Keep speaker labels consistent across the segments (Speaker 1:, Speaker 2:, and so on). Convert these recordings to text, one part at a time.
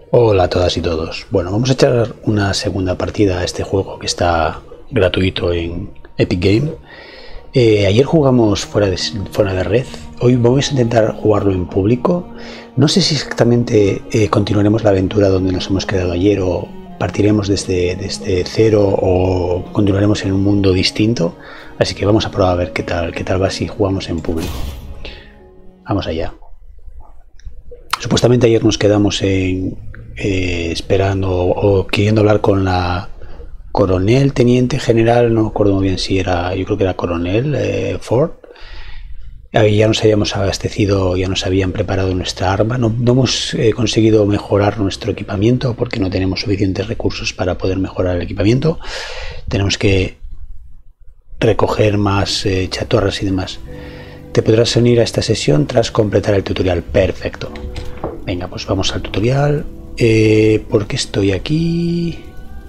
Speaker 1: Hola a todas y todos. Bueno, vamos a echar una segunda partida a este juego que está gratuito en Epic Game. Ayer jugamos fuera de red. Hoy vamos a intentar jugarlo en público. No sé si exactamente continuaremos la aventura donde nos hemos quedado ayer o partiremos desde cero o continuaremos en un mundo distinto. Así que vamos a probar a ver qué tal va si jugamos en público. Vamos allá. Supuestamente ayer nos quedamos esperando o queriendo hablar con la coronel, teniente general, no me acuerdo muy bien si era, yo creo que era coronel Ford. Ahí ya nos habíamos abastecido, ya nos habían preparado nuestra arma. No hemos conseguido mejorar nuestro equipamiento porque no tenemos suficientes recursos para poder mejorar el equipamiento. Tenemos que recoger más chatorras y demás. Te podrás unir a esta sesión tras completar el tutorial. Perfecto. Venga, pues vamos al tutorial. ¿Por qué estoy aquí?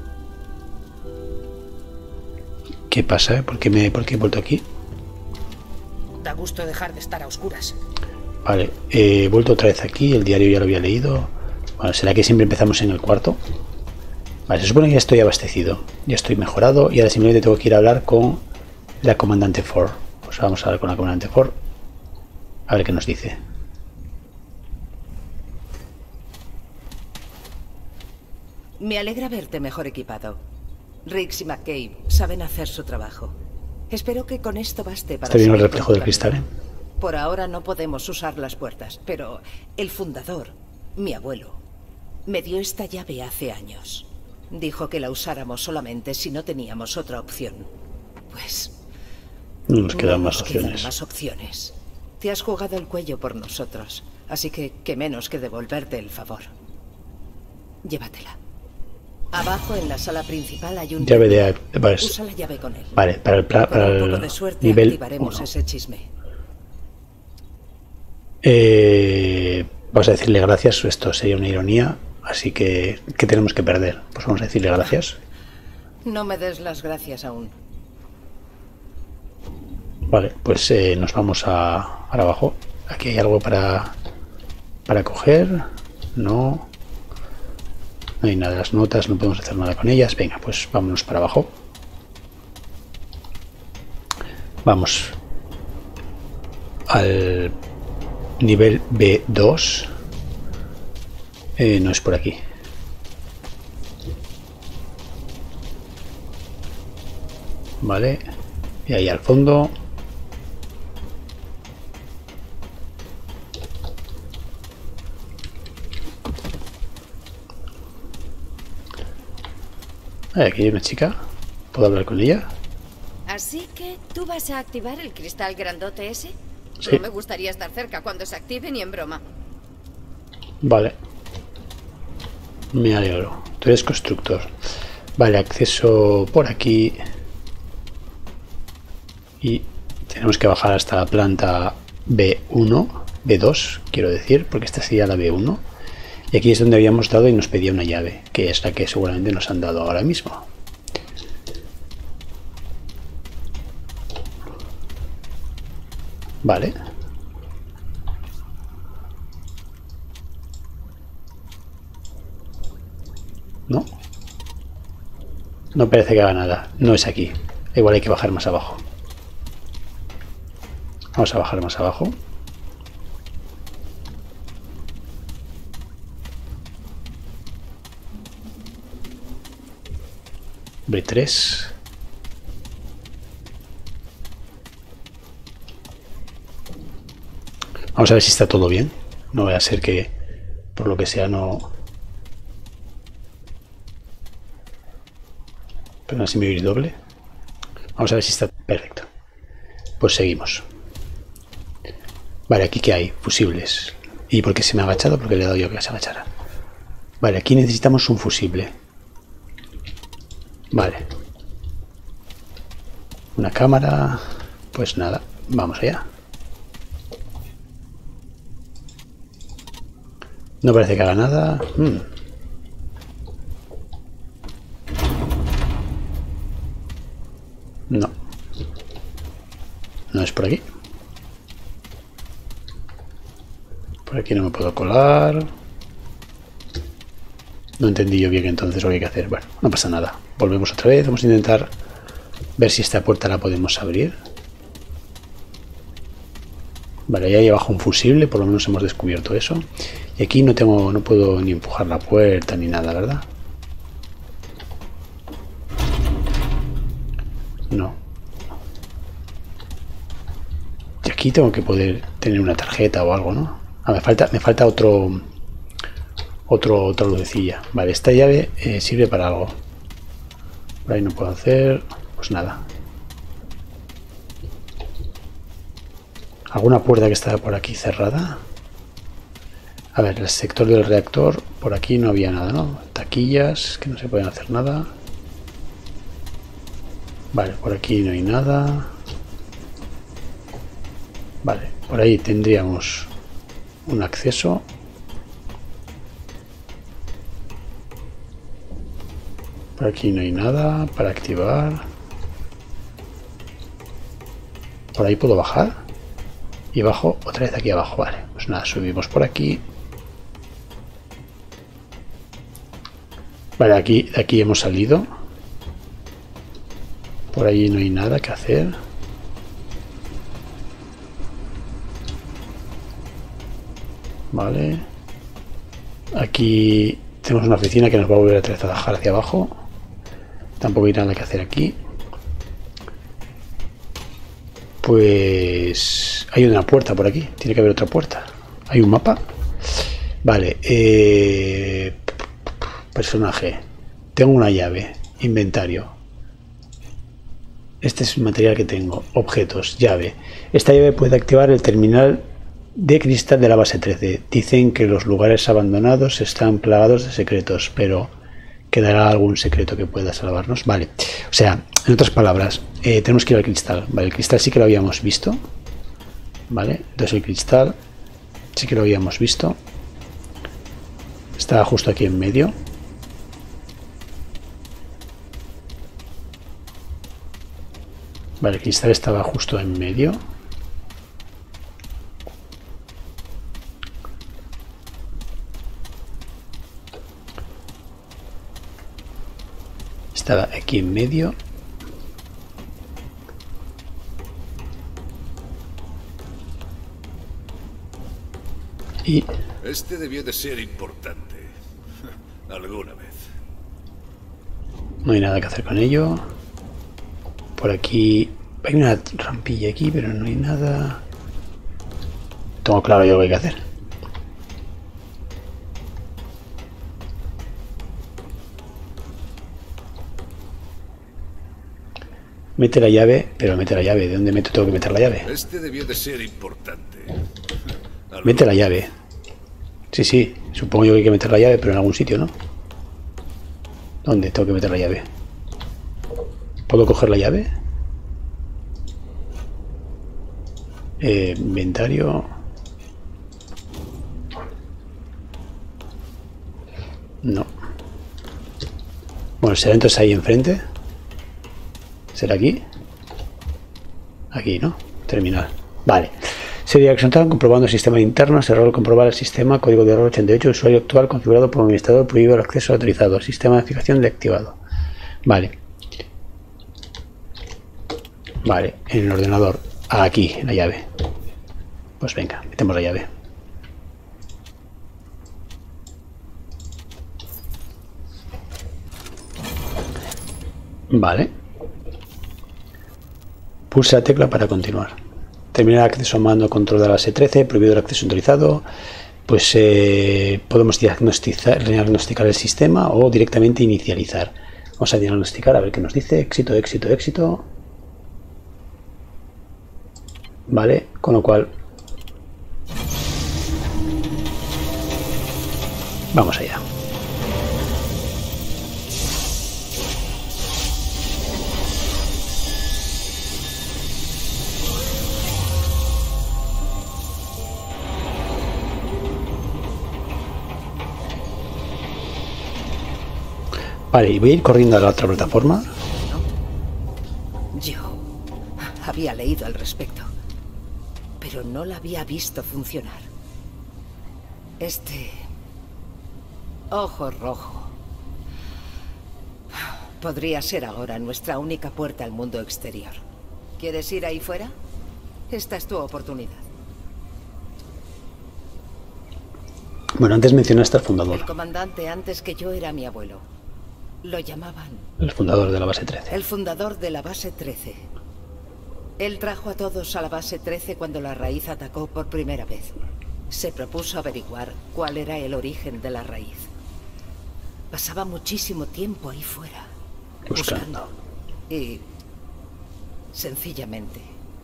Speaker 1: ¿Qué pasa? ¿Por qué he vuelto aquí?
Speaker 2: Da gusto dejar de estar a oscuras.
Speaker 1: Vale, he vuelto otra vez aquí. El diario ya lo había leído. Bueno, ¿será que siempre empezamos en el cuarto? Vale, se supone que ya estoy abastecido. Ya estoy mejorado y ahora simplemente tengo que ir a hablar con la comandante Ford. Pues vamos a hablar con la comandante Ford. A ver qué nos dice.
Speaker 2: Me alegra verte mejor equipado. Riggs y McCabe saben hacer su trabajo. Espero que con esto baste para...
Speaker 1: Está viendo el reflejo del cristal, ¿eh?
Speaker 2: Por ahora no podemos usar las puertas, pero el fundador, mi abuelo, me dio esta llave hace años. Dijo que la usáramos solamente si no teníamos otra opción. Pues...
Speaker 1: no nos quedan
Speaker 2: no
Speaker 1: más
Speaker 2: nos quedan
Speaker 1: opciones.
Speaker 2: más opciones. Te has jugado el cuello por nosotros, así que qué menos que devolverte el favor. Llévatela. Abajo en la sala principal hay un...
Speaker 1: llave de... Vale,
Speaker 2: usa la llave con él.
Speaker 1: vale para
Speaker 2: con un poco de suerte
Speaker 1: nivel
Speaker 2: activaremos
Speaker 1: 1.
Speaker 2: ese chisme.
Speaker 1: Vamos a decirle gracias. Esto sería una ironía. Así que... ¿qué tenemos que perder? Pues vamos a decirle gracias.
Speaker 2: No me des las gracias aún.
Speaker 1: Vale, pues nos vamos a abajo. Aquí hay algo para coger. No hay nada de las notas, no podemos hacer nada con ellas. Venga, pues vámonos para abajo. Vamos al nivel B2. No es por aquí. Vale, y ahí al fondo. Aquí hay una chica. ¿Puedo hablar con ella?
Speaker 3: Así que tú vas a activar el cristal grandote ese.
Speaker 1: Sí.
Speaker 3: No me gustaría estar cerca cuando se active ni en broma.
Speaker 1: Vale. Me alegro. Tú eres constructor. Vale, acceso por aquí. Y tenemos que bajar hasta la planta B1. B2, quiero decir, porque esta sería la B1. Y aquí es donde habíamos dado y nos pedía una llave, que es la que seguramente nos han dado ahora mismo. Vale. No. No parece que haga nada. No es aquí. Igual hay que bajar más abajo. Vamos a bajar más abajo. B3. Vamos a ver si está todo bien. No vaya a ser que por lo que sea no... Pero así me voy doble. Vamos a ver si está perfecto. Pues seguimos. Vale, aquí que hay fusibles. ¿Y por qué se me ha agachado? Porque le he dado yo que se agachara. Vale, aquí necesitamos un fusible. Vale. Una cámara. Pues nada, vamos allá. No parece que haga nada. No. No es por aquí. Por aquí no me puedo colar. No entendí yo bien entonces lo que hay que hacer. Bueno, no pasa nada. Volvemos otra vez. Vamos a intentar ver si esta puerta la podemos abrir. Vale, ahí hay abajo un fusible. Por lo menos hemos descubierto eso. Y aquí no puedo ni empujar la puerta ni nada, ¿verdad? No. Y aquí tengo que poder tener una tarjeta o algo, ¿no? Ah, me falta otra lucecilla. Vale, esta llave sirve para algo. Por ahí no puedo hacer pues nada. ¿Alguna puerta que está por aquí cerrada? A ver, el sector del reactor. Por aquí no había nada, ¿no? Taquillas, que no se pueden hacer nada. Vale, por aquí no hay nada. Vale, por ahí tendríamos un acceso. Por aquí no hay nada para activar. Por ahí puedo bajar. Y bajo otra vez aquí abajo. Vale, pues nada, subimos por aquí. Vale, de aquí hemos salido. Por ahí no hay nada que hacer. Vale. Aquí tenemos una oficina que nos va a volver a bajar hacia abajo. Tampoco hay nada que hacer aquí. Pues hay una puerta por aquí. Tiene que haber otra puerta. Hay un mapa. Vale. Personaje. Tengo una llave. Inventario. Este es el material que tengo. Objetos. Llave. Esta llave puede activar el terminal de cristal de la base 13. Dicen que los lugares abandonados están plagados de secretos, pero quedará algún secreto que pueda salvarnos. Vale, o sea, en otras palabras, tenemos que ir al cristal. Vale, el cristal sí que lo habíamos visto. Vale, entonces el cristal sí que lo habíamos visto. Estaba justo aquí en medio. Vale, el cristal estaba justo en medio. Estaba aquí en medio. Y
Speaker 4: este debió de ser importante. Alguna vez.
Speaker 1: No hay nada que hacer con ello. Por aquí hay una rampilla aquí, pero no hay nada. Tengo claro yo lo que hay que hacer. Mete la llave, pero mete la llave. ¿De dónde tengo que meter la llave?
Speaker 4: Este debió de ser importante.
Speaker 1: Mete la llave. Sí, sí. Supongo yo que hay que meter la llave, pero en algún sitio, ¿no? ¿Dónde tengo que meter la llave? ¿Puedo coger la llave? Inventario. No. Bueno, será entonces ahí enfrente. ¿Será aquí? Aquí, ¿no? Terminal. Vale. Sería accionado comprobando el sistema interno. Error al comprobar el sistema. Código de error 88. Usuario actual configurado por administrador. Prohibido el acceso autorizado. Sistema de fijación deactivado. Vale. Vale. En el ordenador. Aquí, la llave. Pues venga, metemos la llave. Vale. Pulsa la tecla para continuar. Terminar el acceso a mando control de la base 13, prohibido el acceso autorizado. Pues podemos diagnosticar el sistema o directamente inicializar. Vamos a diagnosticar a ver qué nos dice. Éxito, éxito, éxito. Vale, con lo cual vamos allá. Vale, y voy a ir corriendo a la otra plataforma.
Speaker 2: Yo había leído al respecto, pero no la había visto funcionar. Este ojo rojo Podría ser ahora nuestra única puerta al mundo exterior. ¿Quieres ir ahí fuera? Esta es tu oportunidad.
Speaker 1: Bueno, antes mencionaste al fundador.
Speaker 2: El comandante antes que yo era mi abuelo. Lo llamaban...
Speaker 1: El fundador de la base 13.
Speaker 2: El fundador de la base 13. Él trajo a todos a la base 13 cuando la raíz atacó por primera vez. Se propuso averiguar cuál era el origen de la raíz. Pasaba muchísimo tiempo ahí fuera. Buscando. Y... sencillamente...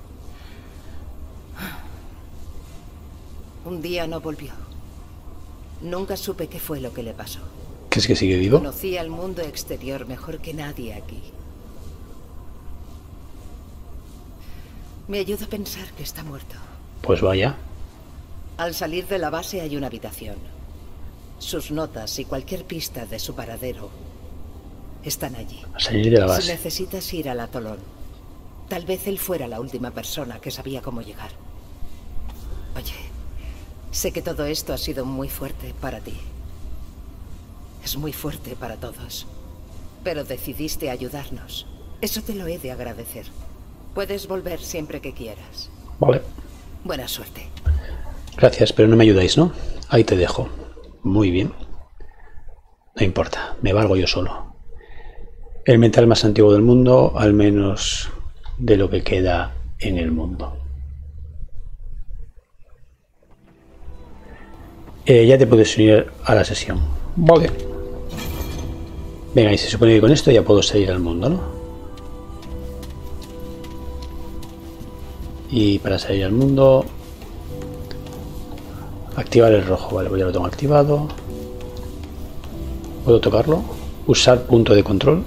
Speaker 2: un día no volvió. Nunca supe qué fue lo que le pasó.
Speaker 1: ¿Qué es que sigue vivo?
Speaker 2: Conocía el mundo exterior mejor que nadie aquí. Me ayuda a pensar que está muerto.
Speaker 1: Pues vaya.
Speaker 2: Al salir de la base hay una habitación. Sus notas y cualquier pista de su paradero están allí.
Speaker 1: A salir de la
Speaker 2: Si
Speaker 1: base.
Speaker 2: necesitas ir al atolón, tal vez él fuera la última persona que sabía cómo llegar. Oye, sé que todo esto ha sido muy fuerte para ti. Es muy fuerte para todos. Pero decidiste ayudarnos. Eso te lo he de agradecer. Puedes volver siempre que quieras.
Speaker 1: Vale.
Speaker 2: Buena suerte.
Speaker 1: Gracias, pero no me ayudáis, ¿no? Ahí te dejo. Muy bien. No importa, me valgo yo solo. El metal más antiguo del mundo, al menos de lo que queda en el mundo. Ya te puedes unir a la sesión. Vale. Venga, y se supone que con esto ya puedo salir al mundo, ¿no? Y para salir al mundo... activar el rojo, vale, pues ya lo tengo activado. ¿Puedo tocarlo? Usar punto de control.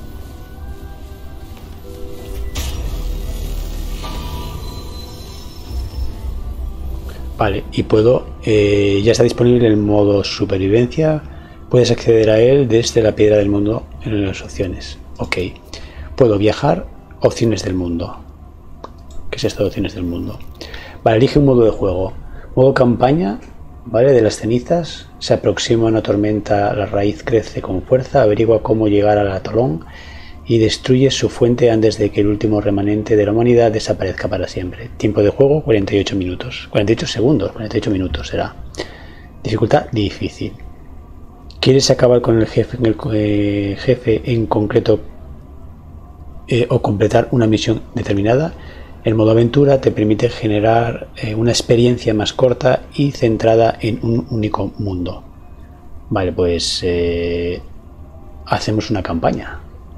Speaker 1: Vale, y puedo... ya está disponible el modo supervivencia. Puedes acceder a él desde la piedra del mundo en las opciones. Ok. Puedo viajar, opciones del mundo. ¿Qué es esto de opciones del mundo? Vale, elige un modo de juego. Modo campaña, ¿vale? De las cenizas. Se aproxima una tormenta, la raíz crece con fuerza, averigua cómo llegar al atolón y destruye su fuente antes de que el último remanente de la humanidad desaparezca para siempre. Tiempo de juego, 48 minutos. 48 segundos, 48 minutos será. Dificultad, difícil. ¿Quieres acabar con el jefe en concreto o completar una misión determinada? El modo aventura te permite generar una experiencia más corta y centrada en un único mundo. Vale, pues hacemos una campaña.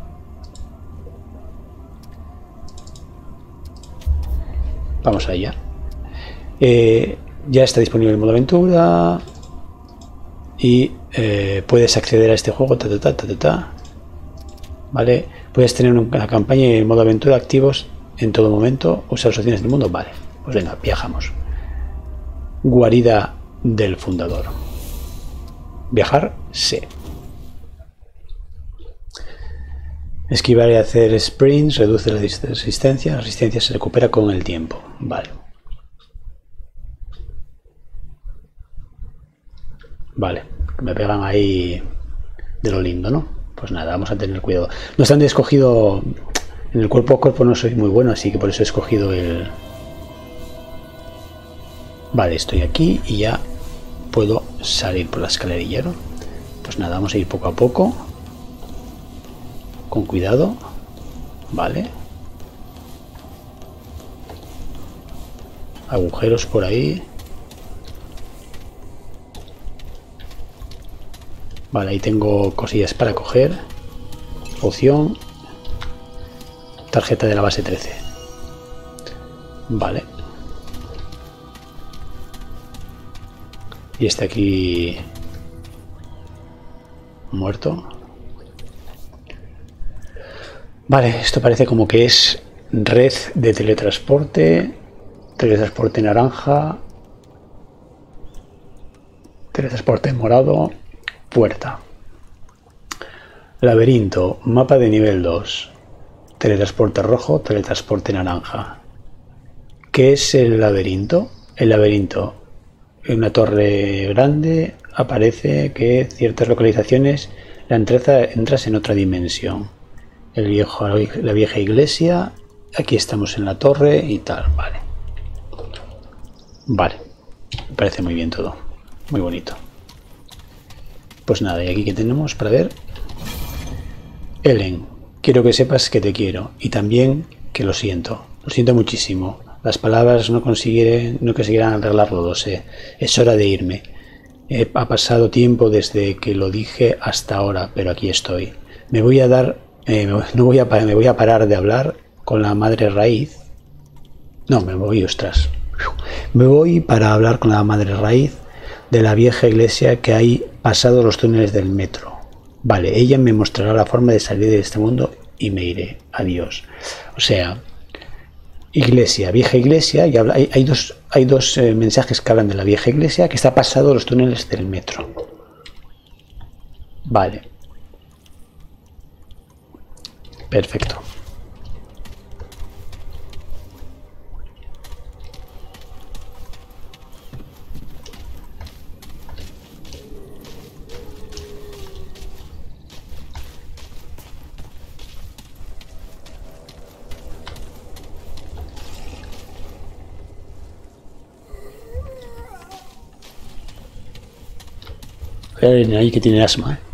Speaker 1: Vamos allá. Ya está disponible el modo aventura y puedes acceder a este juego. Vale, puedes tener una campaña y el modo aventura activos en todo momento. Usar las opciones del mundo. Vale, pues venga, viajamos. Guarida del fundador. Viajar, sí. Esquivar y hacer sprints reduce la resistencia. La resistencia se recupera con el tiempo. Vale. Vale, me pegan ahí de lo lindo, ¿no? Pues nada, vamos a tener cuidado. No están de escogido. En el cuerpo a cuerpo no soy muy bueno, así que por eso he escogido el... Vale, estoy aquí y ya puedo salir por la escalerilla, ¿no? Pues nada, vamos a ir poco a poco. Con cuidado. Vale. Agujeros por ahí. Vale, ahí tengo cosillas para coger. Poción. Tarjeta de la base 13. Vale. Y este aquí... muerto. Vale, esto parece como que es red de teletransporte. Teletransporte naranja. Teletransporte morado. Puerta. Laberinto. Mapa de nivel 2. Teletransporte rojo. Teletransporte naranja. ¿Qué es el laberinto? El laberinto. En una torre grande aparece que ciertas localizaciones Entras en otra dimensión. La vieja iglesia. Aquí estamos en la torre y tal. Vale. Vale. Me parece muy bien todo. Muy bonito. Pues nada, y aquí que tenemos para ver. Ellen, quiero que sepas que te quiero. Y también que lo siento. Lo siento muchísimo. Las palabras no conseguirán arreglarlo, lo sé. Es hora de irme. Ha pasado tiempo desde que lo dije hasta ahora, pero aquí estoy. Me voy a parar de hablar con la madre raíz. No, me voy, ostras. Me voy para hablar con la madre raíz de la vieja iglesia que hay pasado los túneles del metro. Vale, ella me mostrará la forma de salir de este mundo y me iré. Adiós. O sea, iglesia, vieja iglesia, y hay dos mensajes que hablan de la vieja iglesia que está pasado los túneles del metro. Vale. Perfecto. Hay alguien ahí que tiene asma, ¿eh?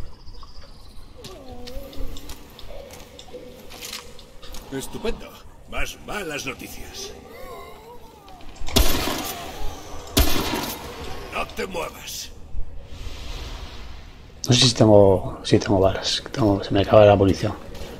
Speaker 4: Estupendo. Más malas noticias. No te muevas.
Speaker 1: No sé si tengo balas. Se me acaba la munición.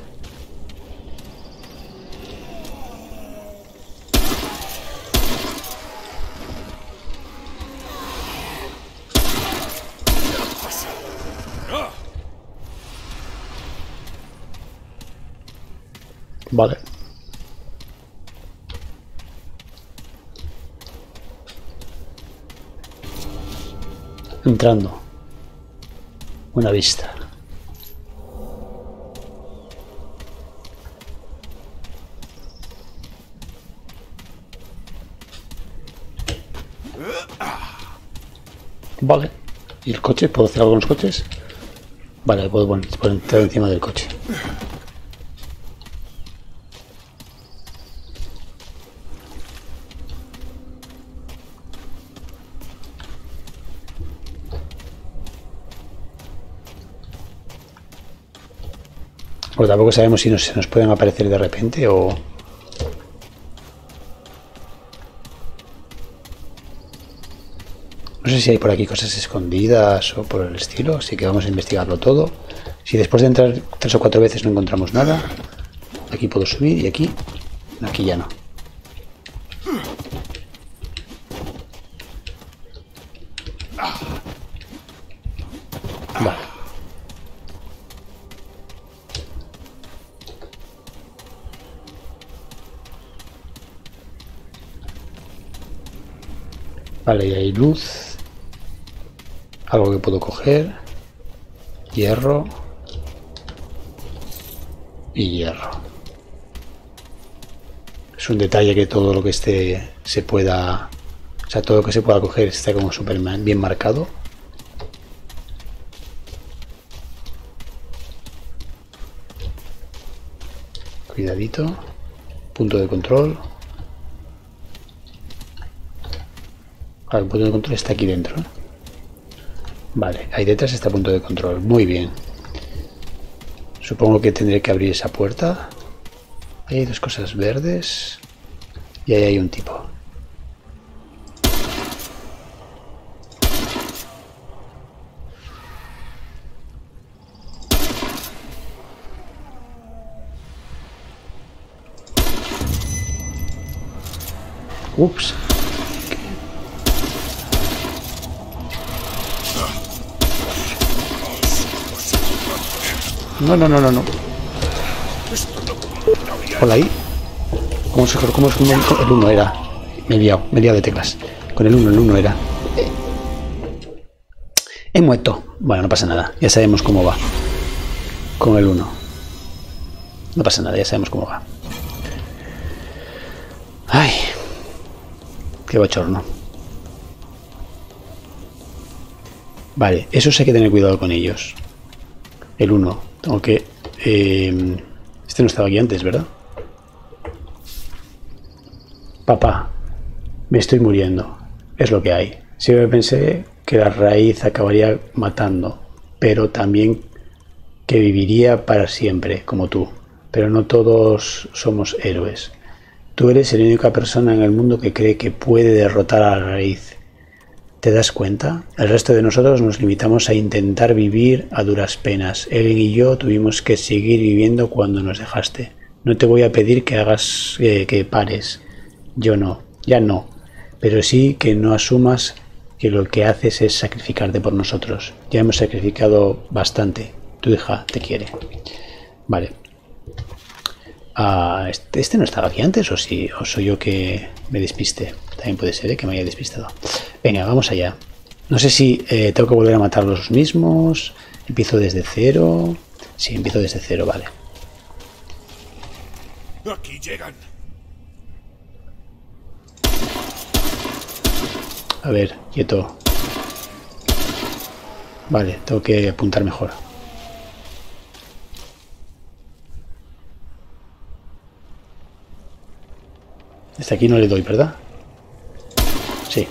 Speaker 1: Vale. Entrando. Buena vista. Vale. ¿Y el coche? ¿Puedo hacer algo con los coches? Vale, puedo poner encima del coche. Porque tampoco sabemos si se nos pueden aparecer de repente o... No sé si hay por aquí cosas escondidas o por el estilo, así que vamos a investigarlo todo. Si después de entrar 3 o 4 veces no encontramos nada, aquí puedo subir y aquí ya no. Vale. Vale, y hay luz. Algo que puedo coger. Hierro. Y hierro. Es un detalle que todo lo que se pueda... O sea, todo lo que se pueda coger está como súper bien marcado. Cuidadito. Punto de control. El punto de control está aquí dentro, ¿eh? Vale, ahí detrás está el punto de control. Muy bien. Supongo que tendré que abrir esa puerta. Ahí hay 2 cosas verdes. Y ahí hay un tipo. Ups. No. Hola ahí. ¿Cómo es el 1 era? Me he liado de teclas. Con el 1 era. He muerto. Bueno, no pasa nada. Ya sabemos cómo va. Con el 1. No pasa nada, ya sabemos cómo va. Ay. Qué bochorno. Vale, esos hay que tener cuidado con ellos. El 1. Tengo que... este no estaba aquí antes, ¿verdad? Papá, me estoy muriendo. Es lo que hay. Siempre pensé que la raíz acabaría matando, pero también que viviría para siempre, como tú. Pero no todos somos héroes. Tú eres la única persona en el mundo que cree que puede derrotar a la raíz. ¿Te das cuenta? El resto de nosotros nos limitamos a intentar vivir a duras penas. Él y yo tuvimos que seguir viviendo cuando nos dejaste. No te voy a pedir que hagas que pares. Yo no, ya no. Pero sí que no asumas que lo que haces es sacrificarte por nosotros. Ya hemos sacrificado bastante. Tu hija te quiere. Vale. ¿Este no estaba aquí antes o sí? ¿O soy yo que me despiste? También puede ser, que me haya despistado. Venga, vamos allá. No sé si tengo que volver a matar los mismos. Empiezo desde cero. Sí, empiezo desde cero, vale.
Speaker 4: Aquí llegan.
Speaker 1: A ver, quieto. Vale, tengo que apuntar mejor. Desde aquí no le doy, ¿verdad? Sí.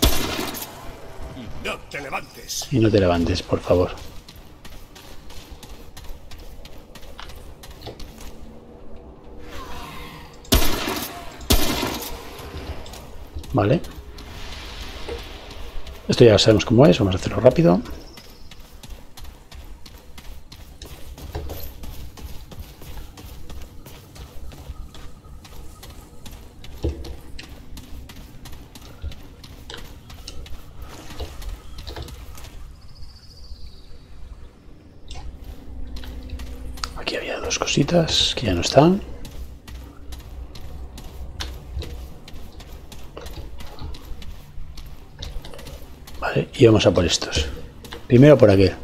Speaker 4: No te levantes.
Speaker 1: Y no te levantes, por favor. Vale. Esto ya sabemos cómo es, vamos a hacerlo rápido. Aquí había dos cositas que ya no están. Vale, y vamos a por estos. Primero por aquel.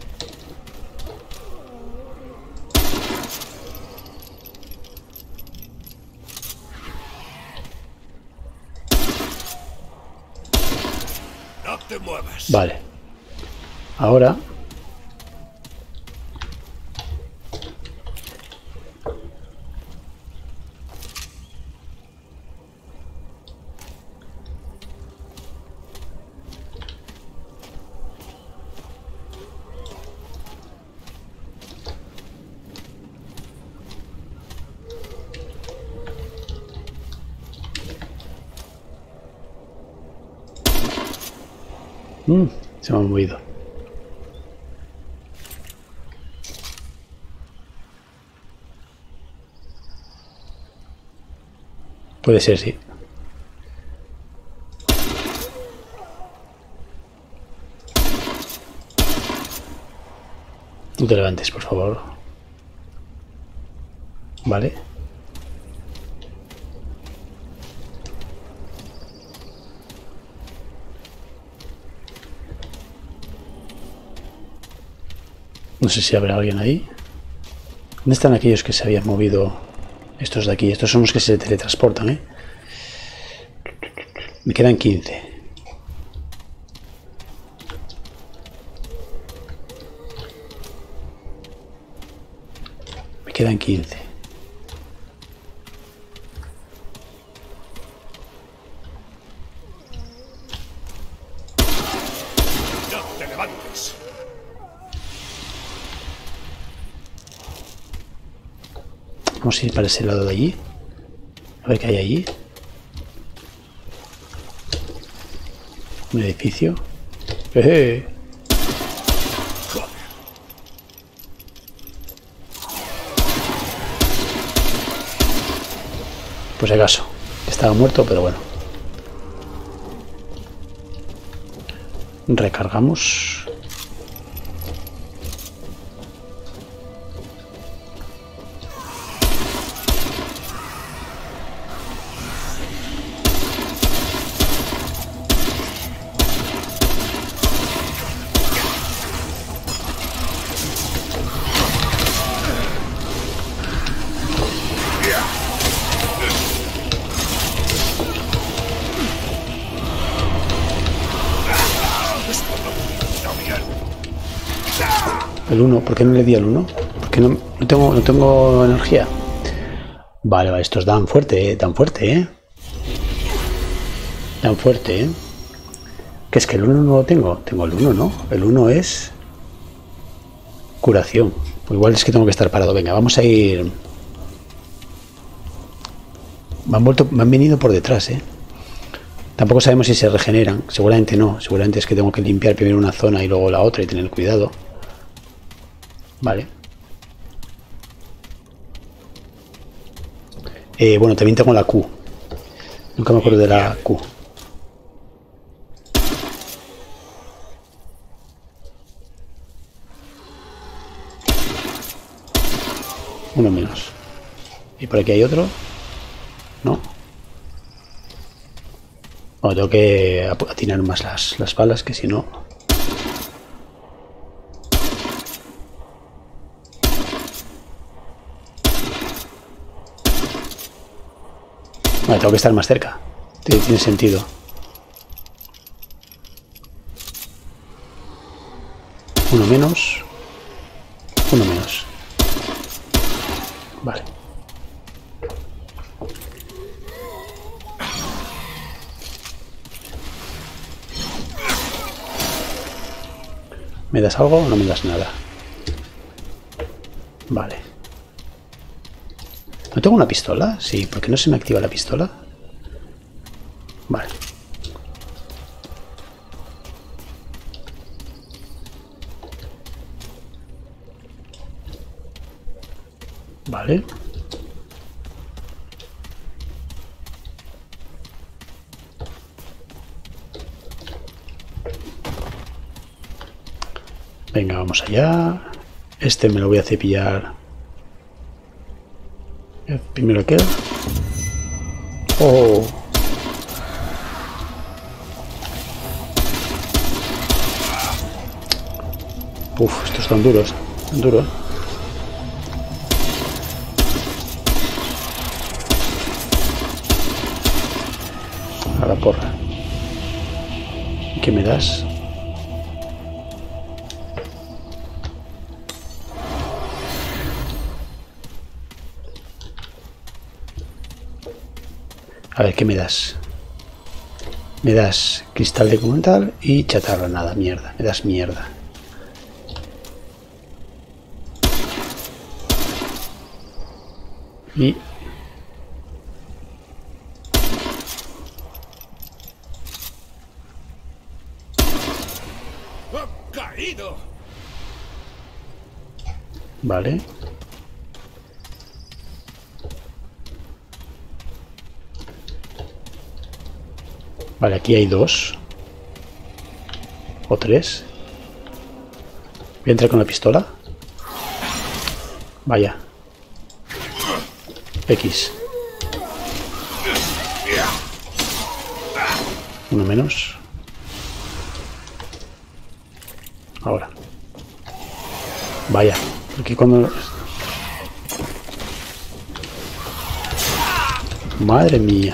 Speaker 4: No te muevas.
Speaker 1: Vale. Ahora... se me ha movido. Puede ser, sí. No te levantes, por favor. Vale. No sé si habrá alguien ahí. ¿Dónde están aquellos que se habían movido? Estos de aquí. Estos son los que se teletransportan, ¿eh? Me quedan 15. Me quedan 15.
Speaker 4: No te levantes.
Speaker 1: Vamos a ir para ese lado de allí. A ver qué hay allí. Un edificio. ¡Eh! Pues acaso. Estaba muerto, pero bueno. Recargamos. El 1, ¿por qué no le di al 1? Porque no tengo energía. Vale, vale, estos dan fuerte, Dan fuerte, Dan fuerte, Que es que el 1 no lo tengo. Tengo el 1, ¿no? El 1 es... curación. Pues igual es que tengo que estar parado. Venga, vamos a ir... Me han venido por detrás, Tampoco sabemos si se regeneran. Seguramente no. Seguramente es que tengo que limpiar primero una zona y luego la otra y tener cuidado. Vale. Bueno, también tengo la Q. Nunca me acuerdo de la Q. Uno menos. ¿Y por aquí hay otro? No. Bueno, tengo que atinar más las balas, que si no... Vale, tengo que estar más cerca. Tiene sentido. Uno menos. Uno menos. Vale. ¿Me das algo o no me das nada? Vale. ¿No tengo una pistola? Sí, ¿por qué no se me activa la pistola? Vale. Vale. Venga, vamos allá. Este me lo voy a cepillar. Primero queda. Oh. Uf, estos están duros. Están duros. A la porra. ¿Y qué me das? A ver, ¿qué me das? Me das cristal de documental y chatarra, nada, mierda. Me das mierda. Y...
Speaker 4: ¡Ha caído!
Speaker 1: Vale. Vale, aquí hay dos. O tres. Voy a entrar con la pistola. Vaya. X. Uno menos. Ahora. Vaya. Porque cuando... Madre mía.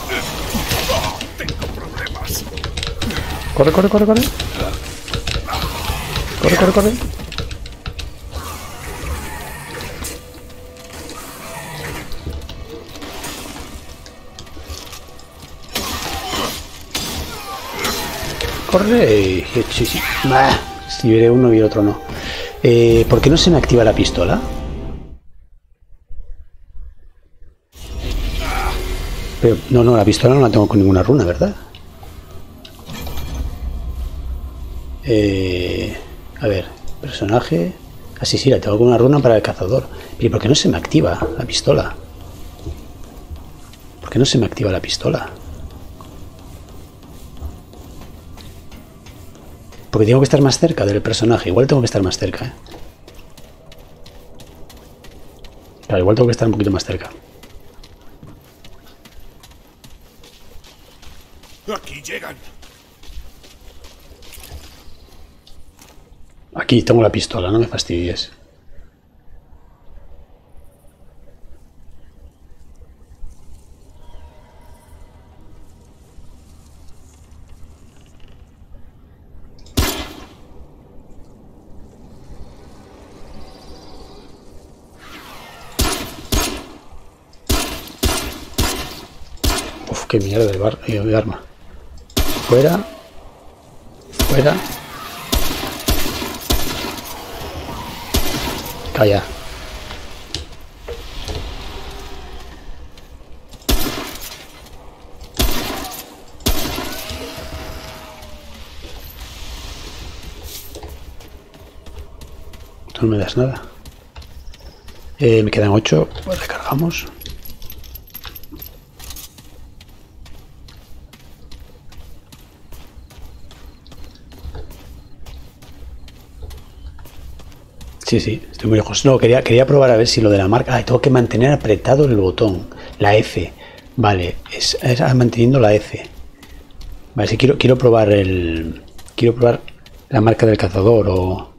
Speaker 1: Corre, corre, corre, corre. Corre, corre, corre. Corre. Sí, sí. Si viene uno y el otro no. ¿Por qué no se me activa la pistola? Pero, no, la pistola no la tengo con ninguna runa, ¿verdad? A ver, personaje. Así sí, la tengo con una runa para el cazador. ¿Y por qué no se me activa la pistola? ¿Por qué no se me activa la pistola? Porque tengo que estar más cerca del personaje. Igual tengo que estar más cerca, Claro, igual tengo que estar un poquito más cerca.
Speaker 4: Aquí llegan.
Speaker 1: Aquí tengo la pistola, no me fastidies. qué mierda de arma. Fuera. Fuera. Calla. No me das nada. Me quedan 8. Pues recargamos. Sí, estoy muy lejos. No, quería probar a ver si lo de la marca... Ah, tengo que mantener apretado el botón. La F. Vale, es manteniendo la F. Vale, si quiero probar el... Quiero probar la marca del cazador o...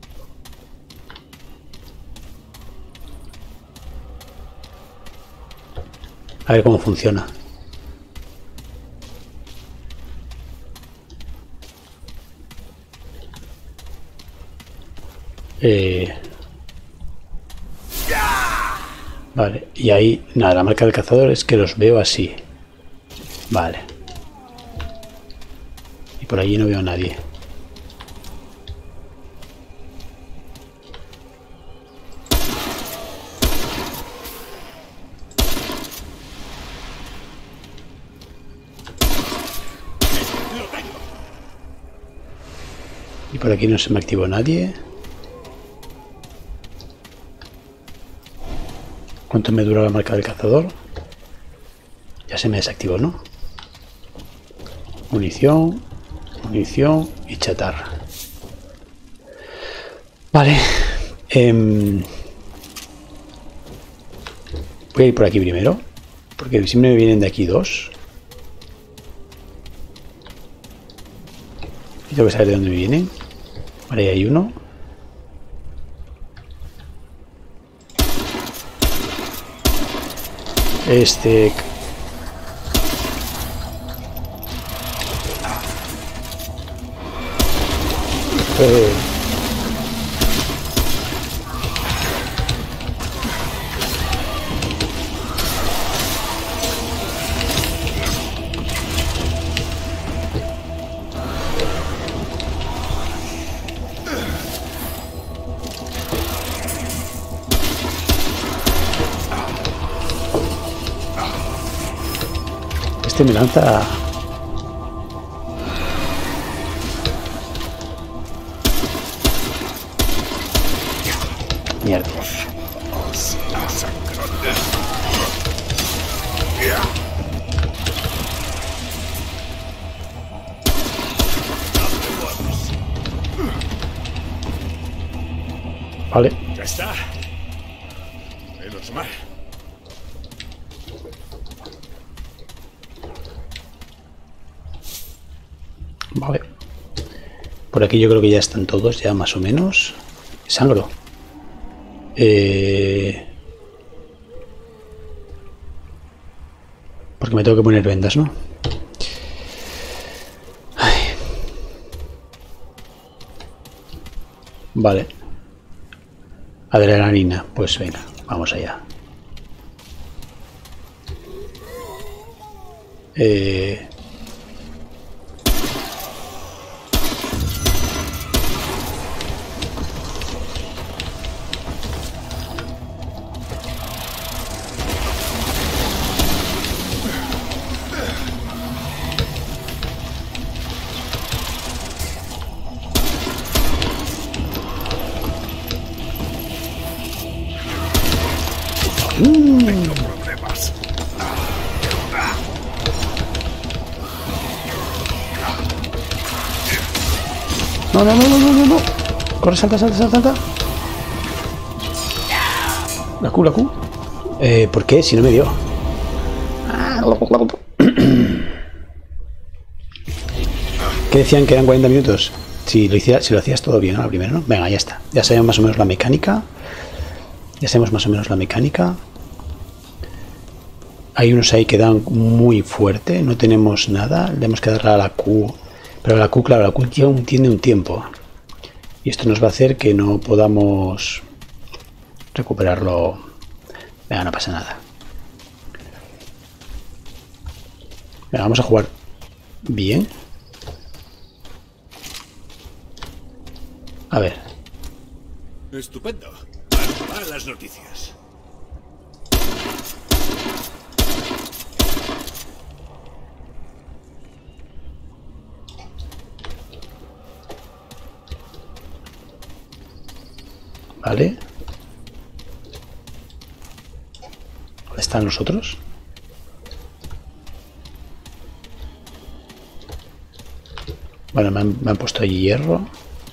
Speaker 1: A ver cómo funciona. Vale, y ahí, nada, la marca del cazador es que los veo así. Vale. Y por allí no veo a nadie. Y por aquí no se me activó nadie. ¿Cuánto me dura la marca del cazador? Ya se me desactivó, ¿no? Munición, munición y chatarra. Vale. Voy a ir por aquí primero, porque siempre me vienen de aquí dos. Y tengo que saber de dónde me vienen. Vale, ahí hay uno. Me lanza. Mierda. Vale.
Speaker 4: Ya está. Menos mal.
Speaker 1: Vale. Por aquí yo creo que ya están todos, ya más o menos. Sangro. Porque me tengo que poner vendas, ¿no? Ay. Vale. Adrenalina. Pues venga, vamos allá.
Speaker 4: Tengo problemas.
Speaker 1: No. Corre, salta. La Q. ¿Por qué? Si no me dio. ¿Qué decían que eran 40 minutos? Si lo hacías todo bien, ¿no? La primera, ¿no? Venga, ya está. Ya sabemos más o menos la mecánica. Hay unos ahí que dan muy fuerte. No tenemos nada. Tenemos que darle a la Q. Pero la Q, claro, la Q ya tiene un tiempo. Y esto nos va a hacer que no podamos recuperarlo. Venga, no pasa nada. Venga, vamos a jugar bien. A ver.
Speaker 4: Estupendo. Van las noticias.
Speaker 1: Vale. ¿Dónde están los otros? Bueno, me han puesto ahí hierro.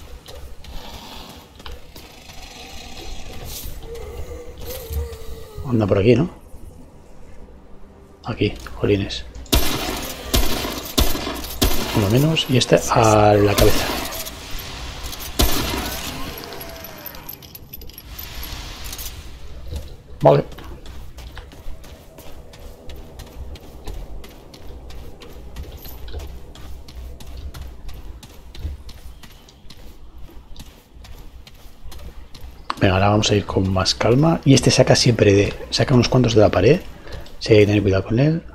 Speaker 1: Anda por aquí, ¿no? Aquí, jolines. Uno menos. Y este a la cabeza. Vale. Venga, ahora vamos a ir con más calma. Y este saca siempre de... Saca unos cuantos de la pared. Sí, hay que tener cuidado con él.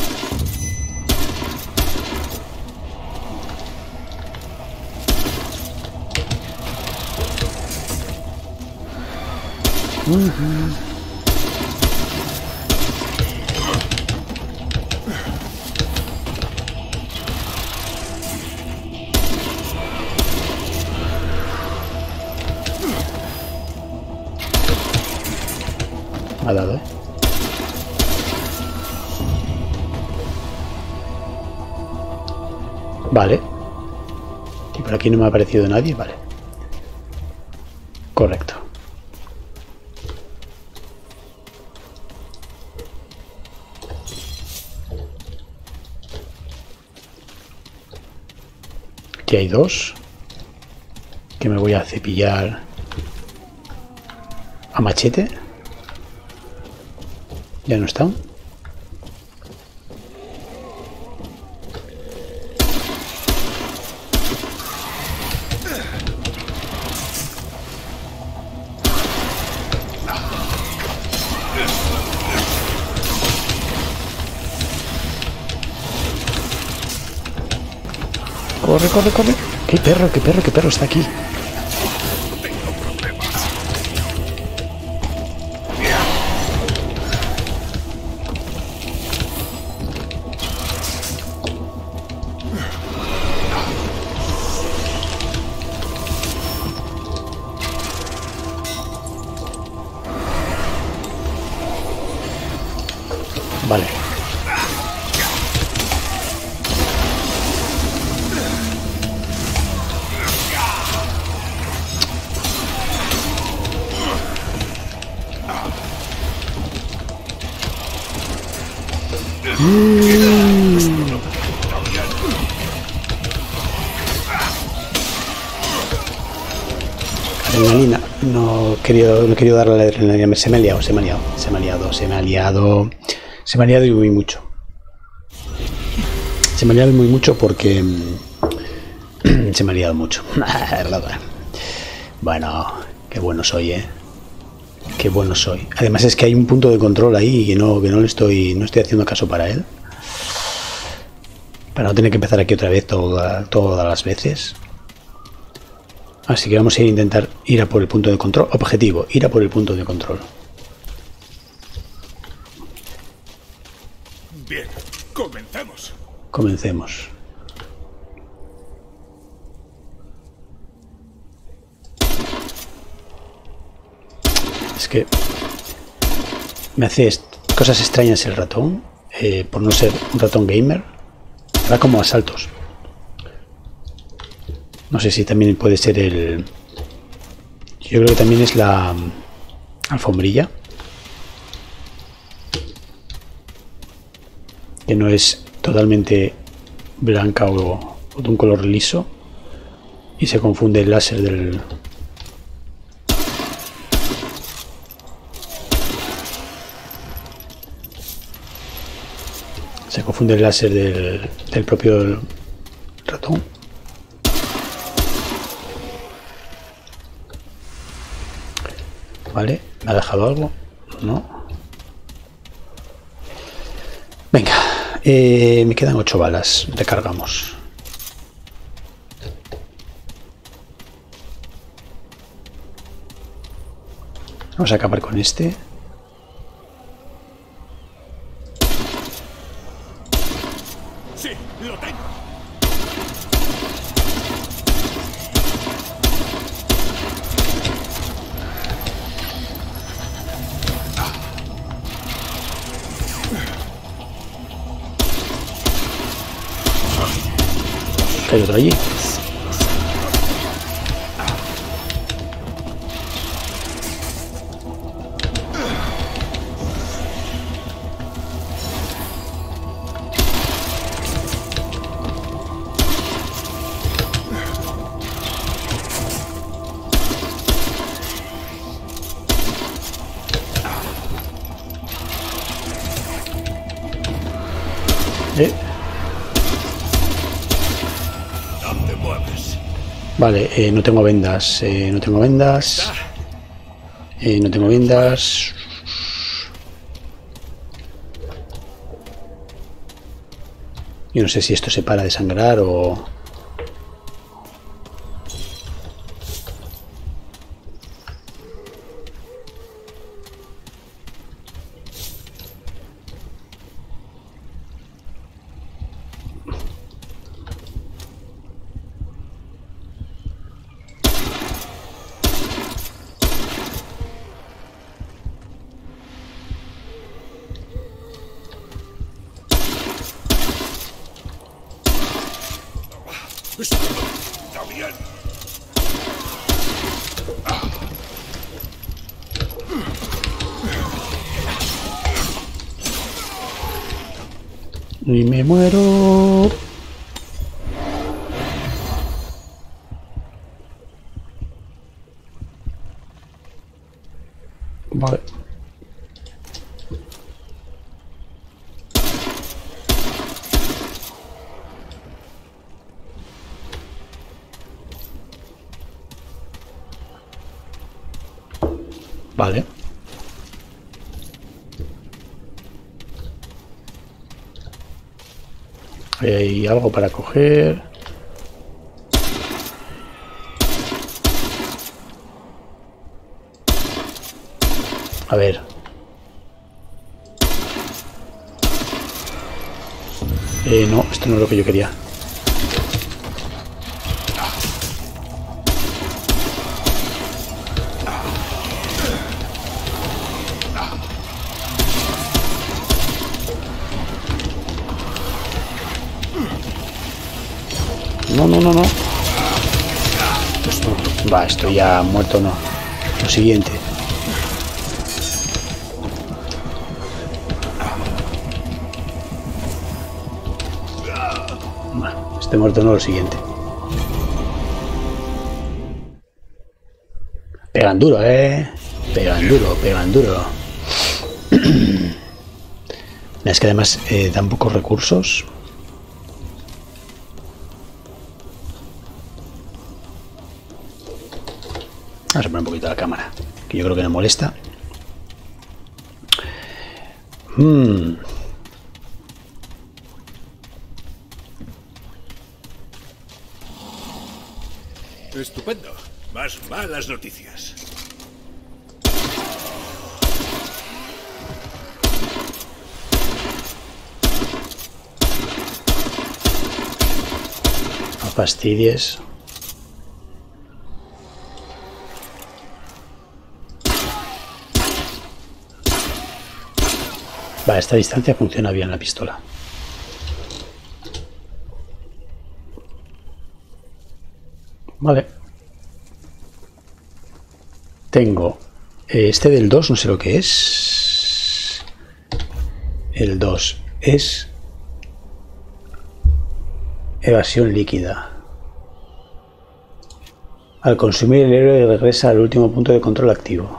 Speaker 1: Me ha dado, ¿eh? Vale. Y por aquí no me ha aparecido nadie, vale. Correcto. Aquí hay dos. Que me voy a cepillar a machete. Ya no están. Corre, corre, corre. ¡Qué perro, qué perro, qué perro está aquí! Vale. Adrenalina. No he querido darle la adrenalina. Se me ha liado y muy mucho. Se me ha liado muy mucho porque se me ha liado mucho. Bueno, qué bueno soy, qué bueno soy. Además es que hay un punto de control ahí que no le estoy haciendo caso para él. Para no tener que empezar aquí otra vez todas las veces. Así que vamos a intentar ir a por el punto de control. Objetivo, ir a por el punto de control.
Speaker 4: Bien, comencemos.
Speaker 1: Comencemos. Es que me hace cosas extrañas el ratón, por no ser un ratón gamer. Da como a saltos. No sé si también puede ser el... Yo creo que también es la alfombrilla. Que no es totalmente blanca o de un color liso. Y se confunde el láser del... Se confunde el láser del propio ratón. Vale, ¿me ha dejado algo? No. Venga, Me quedan 8 balas. Recargamos. Vamos a acabar con este.
Speaker 4: Sí, lo tengo.
Speaker 1: Hay otro allí.
Speaker 4: No te mueves.
Speaker 1: Vale, no tengo vendas. No tengo vendas. No tengo vendas. Yo no sé si esto se para de sangrar o...
Speaker 4: Está bien.
Speaker 1: Y me muero. Vale. Vale. Hay algo para coger. A ver. No, esto no es lo que yo quería. No, no, no, no. Esto, va, estoy ya muerto, no. Lo siguiente. Estoy muerto, no, lo siguiente. Pegan duro, Pegan duro, pegan duro. Es que además dan pocos recursos. Vamos a poner un poquito la cámara, que yo creo que no molesta.
Speaker 4: Estupendo. Más malas noticias.
Speaker 1: No fastidies. Vale, a esta distancia funciona bien la pistola. Vale. Tengo este del 2, no sé lo que es. El 2 es evasión líquida. Al consumir el héroe regresa al último punto de control activo.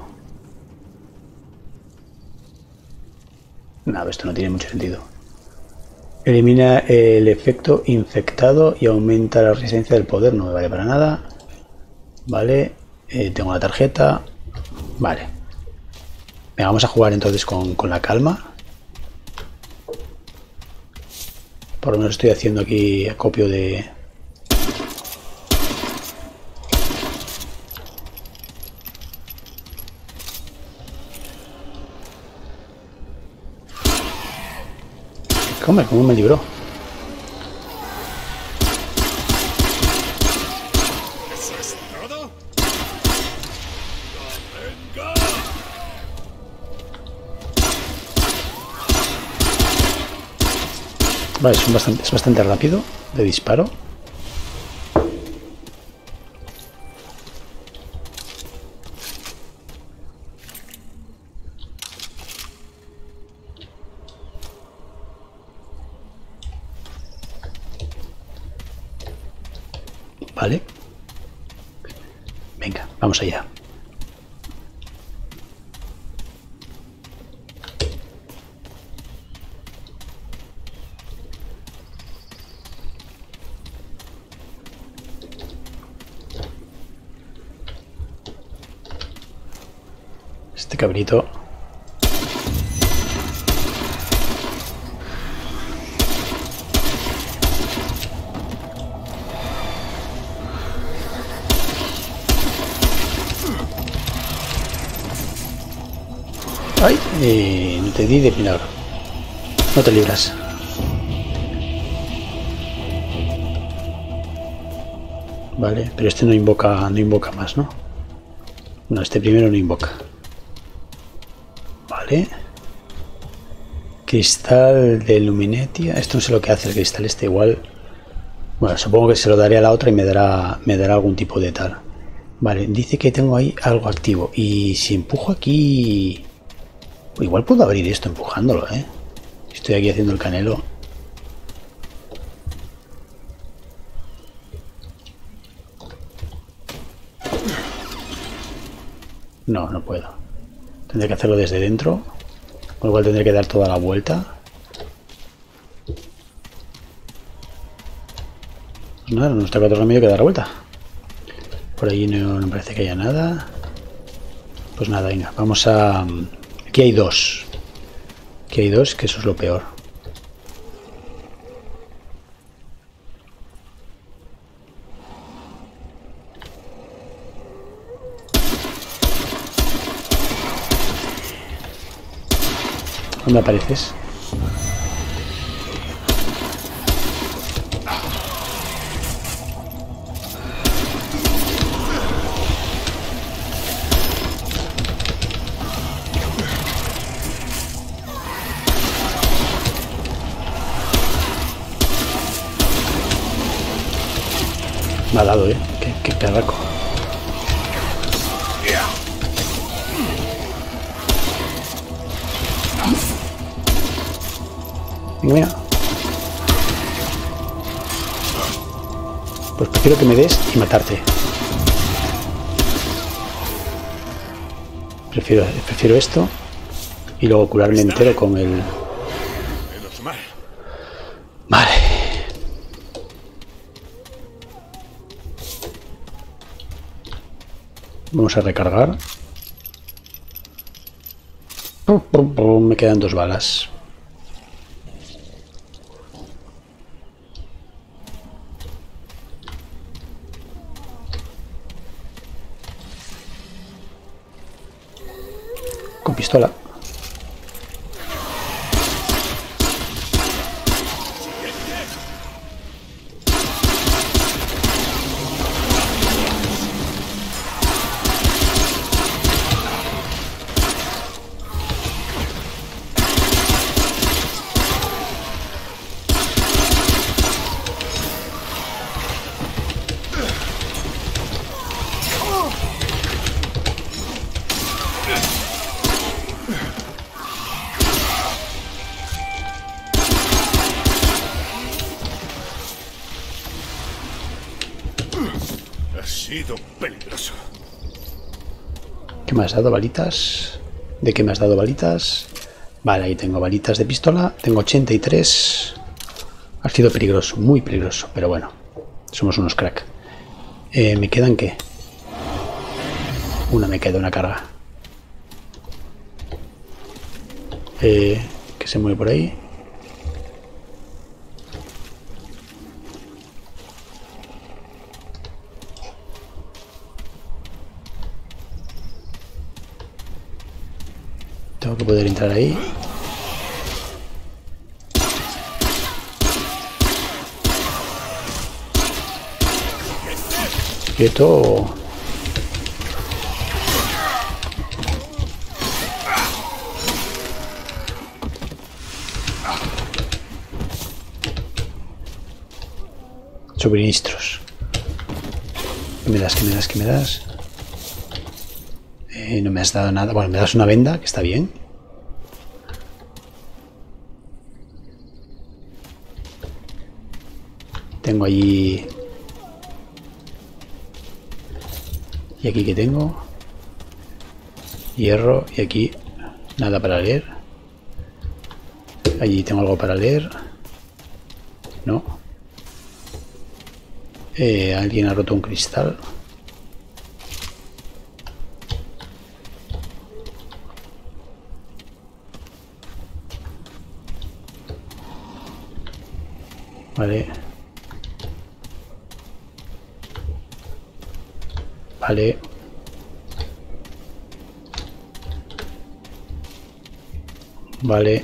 Speaker 1: No, esto no tiene mucho sentido. Elimina el efecto infectado y aumenta la resistencia del poder. No me vale para nada. Vale. Tengo la tarjeta. Vale. Venga, vamos a jugar entonces con la calma. Por lo menos estoy haciendo aquí acopio de... ¿Cómo me libró? Vale, es bastante rápido de disparo. Vale. Venga, vamos allá. Este cabrito. Ay, no te di de milagro. No te libras. Vale, pero este no invoca más, ¿no? No, este primero no invoca. Vale. Cristal de Luminetia. Esto no sé lo que hace el cristal este igual. Bueno, supongo que se lo daré a la otra y me dará algún tipo de tal. Vale, dice que tengo ahí algo activo. Y si empujo aquí... Igual puedo abrir esto empujándolo, ¿eh? Estoy aquí haciendo el canelo. No, no puedo. Tendré que hacerlo desde dentro. Con lo cual tendré que dar toda la vuelta. Pues nada, no está otro remedio que dar la vuelta. Por ahí no parece que haya nada. Pues nada, venga, vamos a... Aquí hay dos. Aquí hay dos, que eso es lo peor. ¿Dónde apareces? Me ha dado, ¿eh? Qué perraco. Mira. Pues prefiero que me des y matarte. Prefiero esto y luego curarme entero con el... Vale. Vamos a recargar. Me quedan 2 balas. Con pistola.
Speaker 4: Ha sido peligroso.
Speaker 1: ¿Qué me has dado? ¿Balitas? ¿De qué me has dado balitas? Vale, ahí tengo balitas de pistola. Tengo 83. Ha sido peligroso, muy peligroso. Pero bueno, somos unos crack. ¿Me quedan qué? Me queda una carga. Que se mueve por ahí. Tengo que poder entrar ahí. Quieto. Suministros. ¿Qué me das? ¿Qué me das? ¿Qué me das? No me has dado nada. Bueno, me das una venda, que está bien. Tengo allí... ¿Y aquí qué tengo? Hierro. Y aquí nada para leer. Allí tengo algo para leer. No. Alguien ha roto un cristal. Vale. Vale. Vale.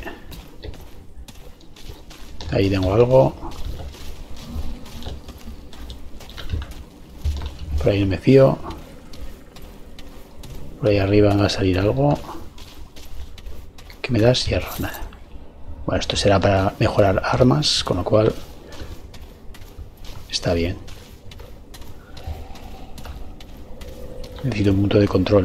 Speaker 1: Ahí tengo algo. Por ahí no me fío. Por ahí arriba va a salir algo. ¿Qué me das? Hierro, nada. Bueno, esto será para mejorar armas, con lo cual está bien. Necesito un punto de control,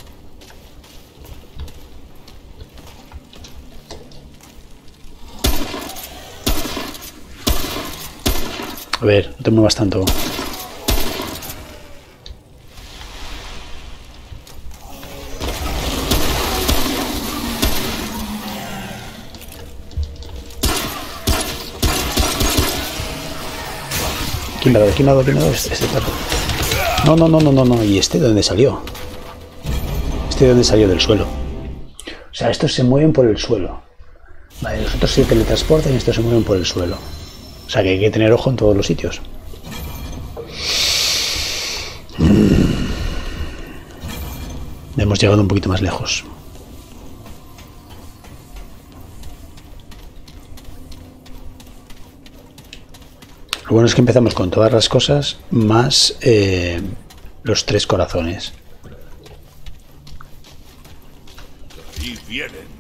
Speaker 1: A ver, no te muevas tanto. ¿Quién me ha dado? ¿Quién me ha dado? ¿Quién me ha dado? Este perro. No, no, no, no, no, no. ¿Y este de dónde salió? ¿Este de dónde salió? Del suelo. O sea, estos se mueven por el suelo. Vale, los otros se teletransportan y estos se mueven por el suelo. O sea que hay que tener ojo en todos los sitios. Hemos llegado un poquito más lejos. Lo bueno es que empezamos con todas las cosas más los 3 corazones.
Speaker 4: Ahí vienen.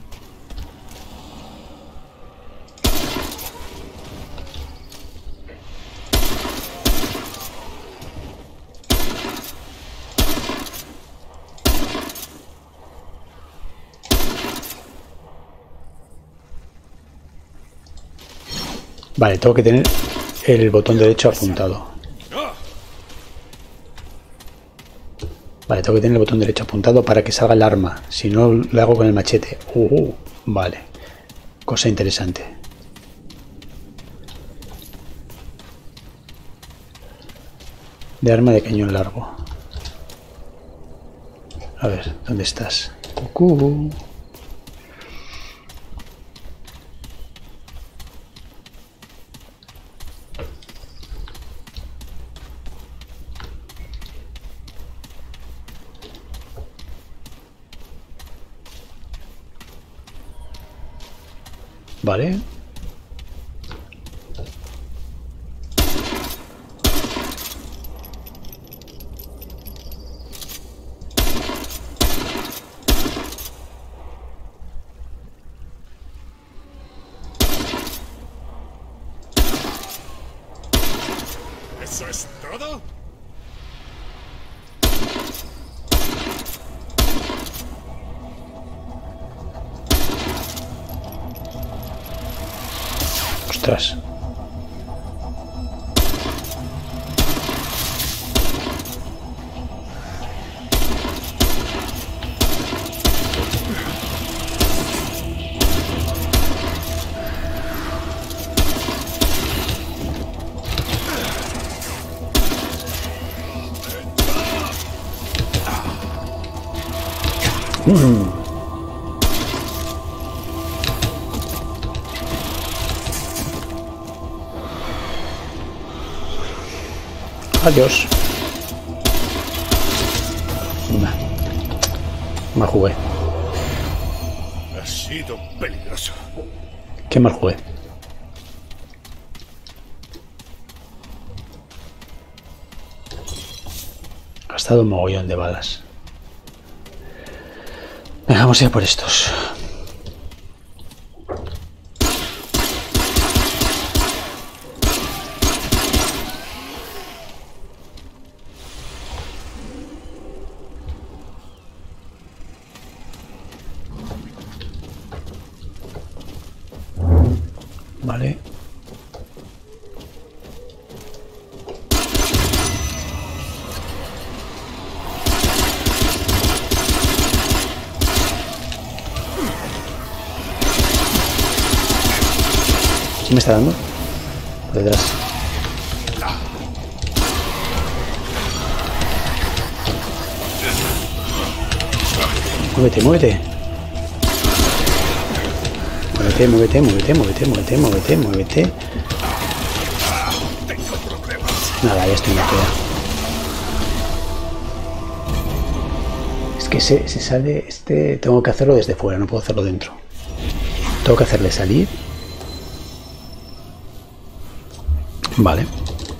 Speaker 1: Vale, tengo que tener el botón derecho apuntado. Vale, tengo que tener el botón derecho apuntado para que salga el arma. Si no, lo hago con el machete. Vale. Cosa interesante. De arma de cañón largo. A ver, ¿dónde estás? Cucú. Vale.
Speaker 4: ¿Eso es todo?
Speaker 1: Ostras. Adiós. Me jugué.
Speaker 4: sido peligroso.
Speaker 1: Qué mal jugué. Ha gastado un mogollón de balas. Venga, vamos a ir por estos. Vale. ¿Quién me está dando? Por detrás. Muévete, muévete. Muévete, muévete, muévete, muévete, muévete, muévete, muévete. Nada, ya estoy muerto ya. Es que se sale este... Tengo que hacerlo desde fuera, no puedo hacerlo dentro. Tengo que hacerle salir. Vale.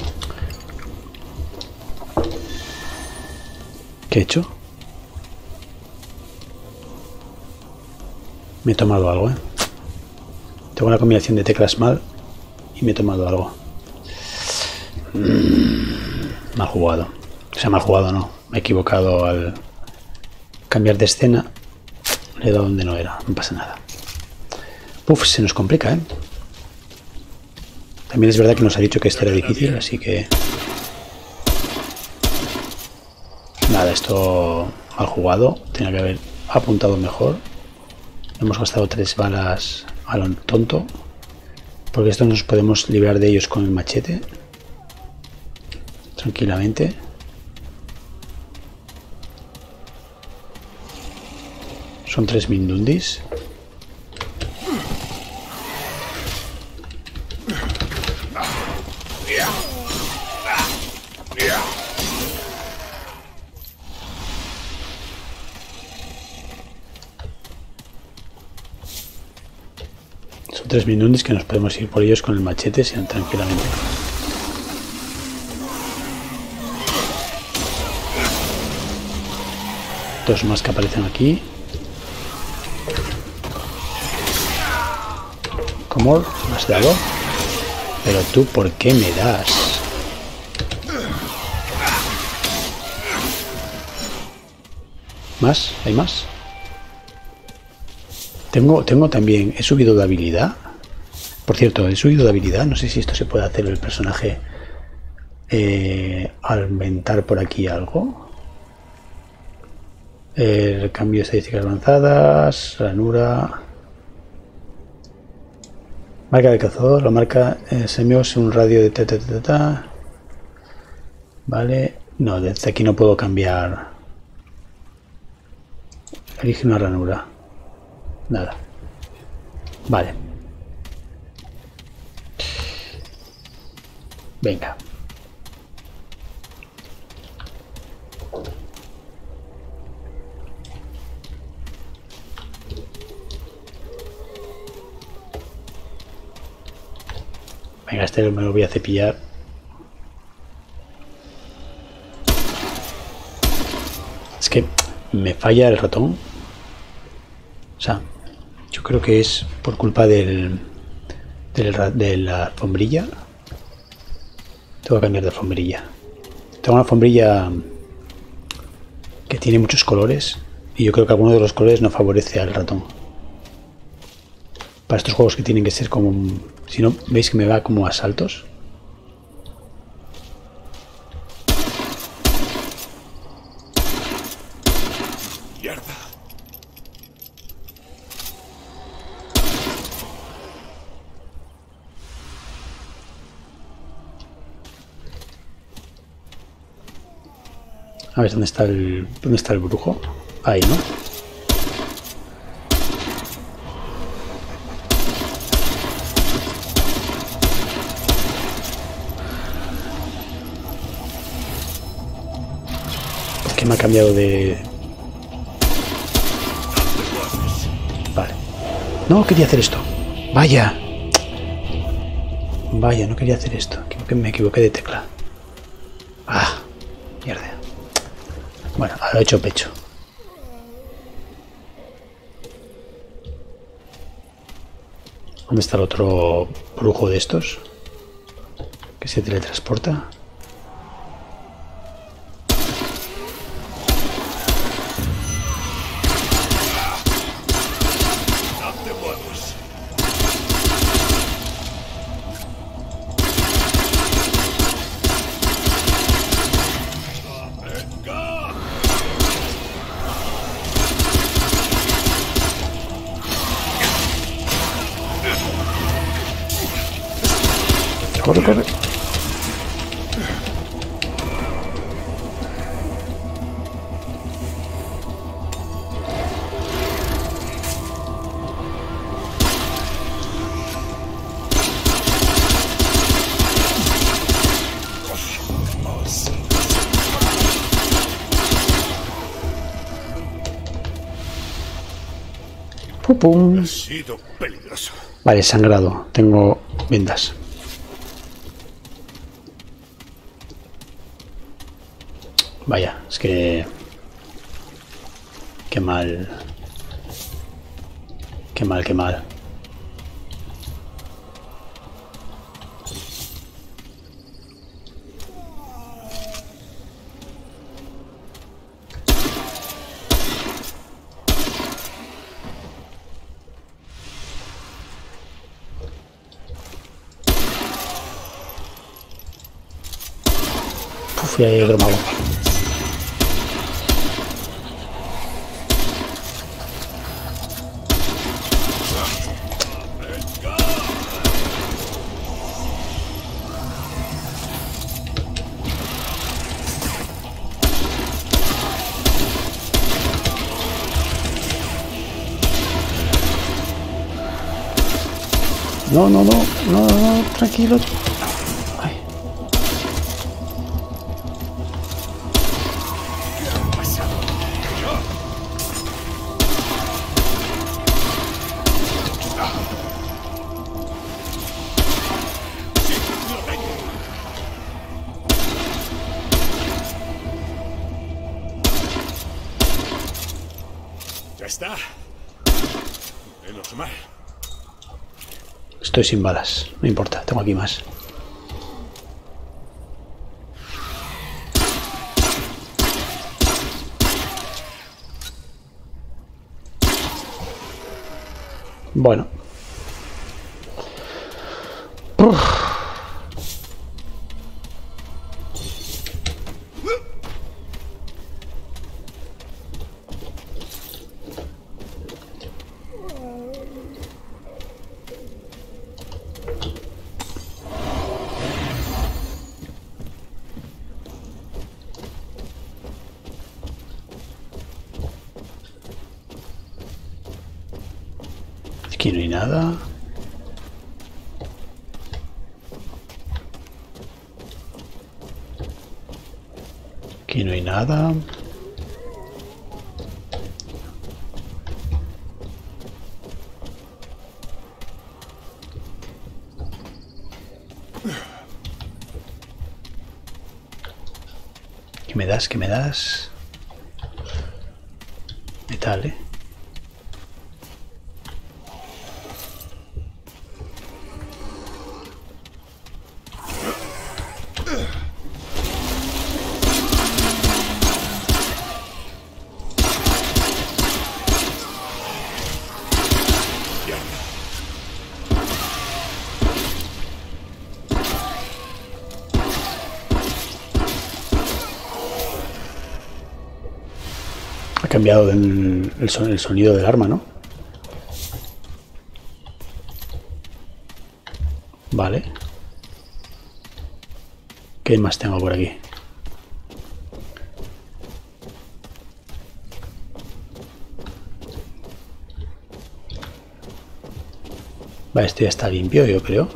Speaker 1: ¿Qué he hecho? Me he tomado algo, ¿eh? Tengo una combinación de teclas mal y me he tomado algo. Mal jugado. O sea, mal jugado no. Me he equivocado al cambiar de escena. Le he dado donde no era. No pasa nada. Uf, se nos complica, ¿eh? También es verdad que nos ha dicho que esto era difícil, así que... Nada, esto mal jugado. Tenía que haber apuntado mejor. Hemos gastado 3 balas a lo tonto. Porque esto nos podemos librar de ellos con el machete. Tranquilamente. Son 3 mindundis. Son 3 mindundis que nos podemos ir por ellos con el machete tranquilamente. Dos más que aparecen aquí. ¿Cómo? ¿Me has dado? Pero tú, ¿por qué me das? ¿Más? ¿Hay más? Tengo también... He subido de habilidad. Por cierto, he subido de habilidad. No sé si esto se puede hacer el personaje. Aumentar por aquí algo. El cambio de estadísticas avanzadas. Ranura. Marca de cazador. La marca semios en un radio de Vale. No, desde aquí no puedo cambiar. Elige una ranura. Nada. Vale. Venga. Venga, este me lo voy a cepillar. Es que me falla el ratón. O sea, yo creo que es por culpa de la alfombrilla. Tengo que cambiar de alfombrilla. Tengo una alfombrilla que tiene muchos colores y yo creo que alguno de los colores no favorece al ratón. Para estos juegos que tienen que ser como... Si no, veis que me va como a saltos.
Speaker 4: Mierda.
Speaker 1: A ver, ¿dónde está el brujo? Ahí, ¿no? ¿Por qué me ha cambiado de...? Vale. No quería hacer esto. Vaya. Vaya, no quería hacer esto. Me equivoqué de tecla. Ah, mierda. Bueno, ahora he hecho pecho. ¿Dónde está el otro brujo de estos? Que se teletransporta. Corre, corre. Pum.
Speaker 4: Ha sido peligroso.
Speaker 1: Vale, sangrado. Tengo vendas. Vaya, es que... Qué mal. Qué mal, qué mal. Uf, ya hay otro mago. No, no, no, no, no, tranquilo. Ay.
Speaker 4: Ya está. Menos mal.
Speaker 1: Estoy sin balas, no importa, tengo aquí más. Bueno. Uf. Aquí no hay nada. Aquí no hay nada. ¿Qué me das? ¿Qué me das? Metal, ¿eh? Ha cambiado el sonido del arma, ¿no? Vale. ¿Qué más tengo por aquí? Vale, esto ya está limpio, yo creo.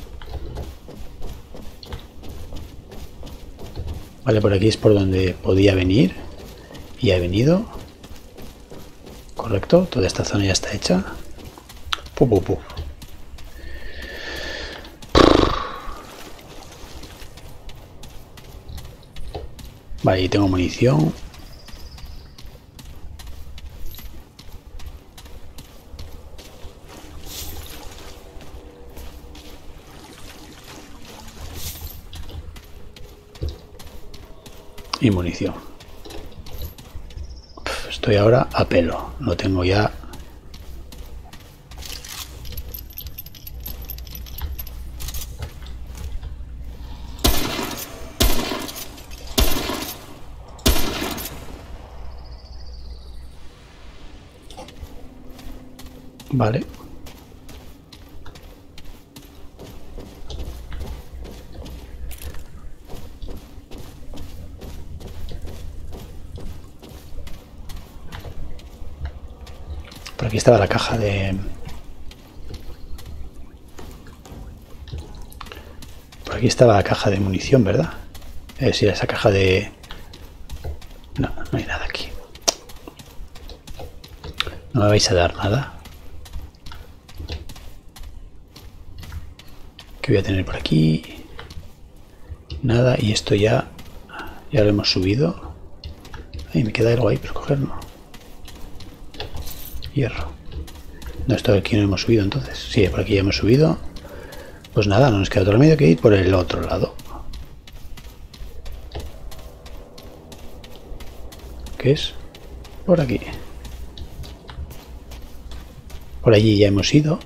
Speaker 1: Vale, por aquí es por donde podía venir. Y ha venido. Correcto, toda esta zona ya está hecha. Pu, pu, pu. Vale, y tengo munición. Y munición. Estoy ahora a pelo. No tengo ya. Vale. Por aquí estaba la caja de... Por aquí estaba la caja de munición, ¿verdad? Es decir, esa caja de... No, no hay nada aquí. No me vais a dar nada. ¿Qué voy a tener por aquí? Nada, y esto ya lo hemos subido. Ahí me queda algo ahí por cogerlo. Hierro. No, esto aquí no hemos subido entonces. Sí, por aquí ya hemos subido. Pues nada, no nos queda otro remedio que ir por el otro lado. ¿Qué es? Por aquí. Por allí ya hemos ido.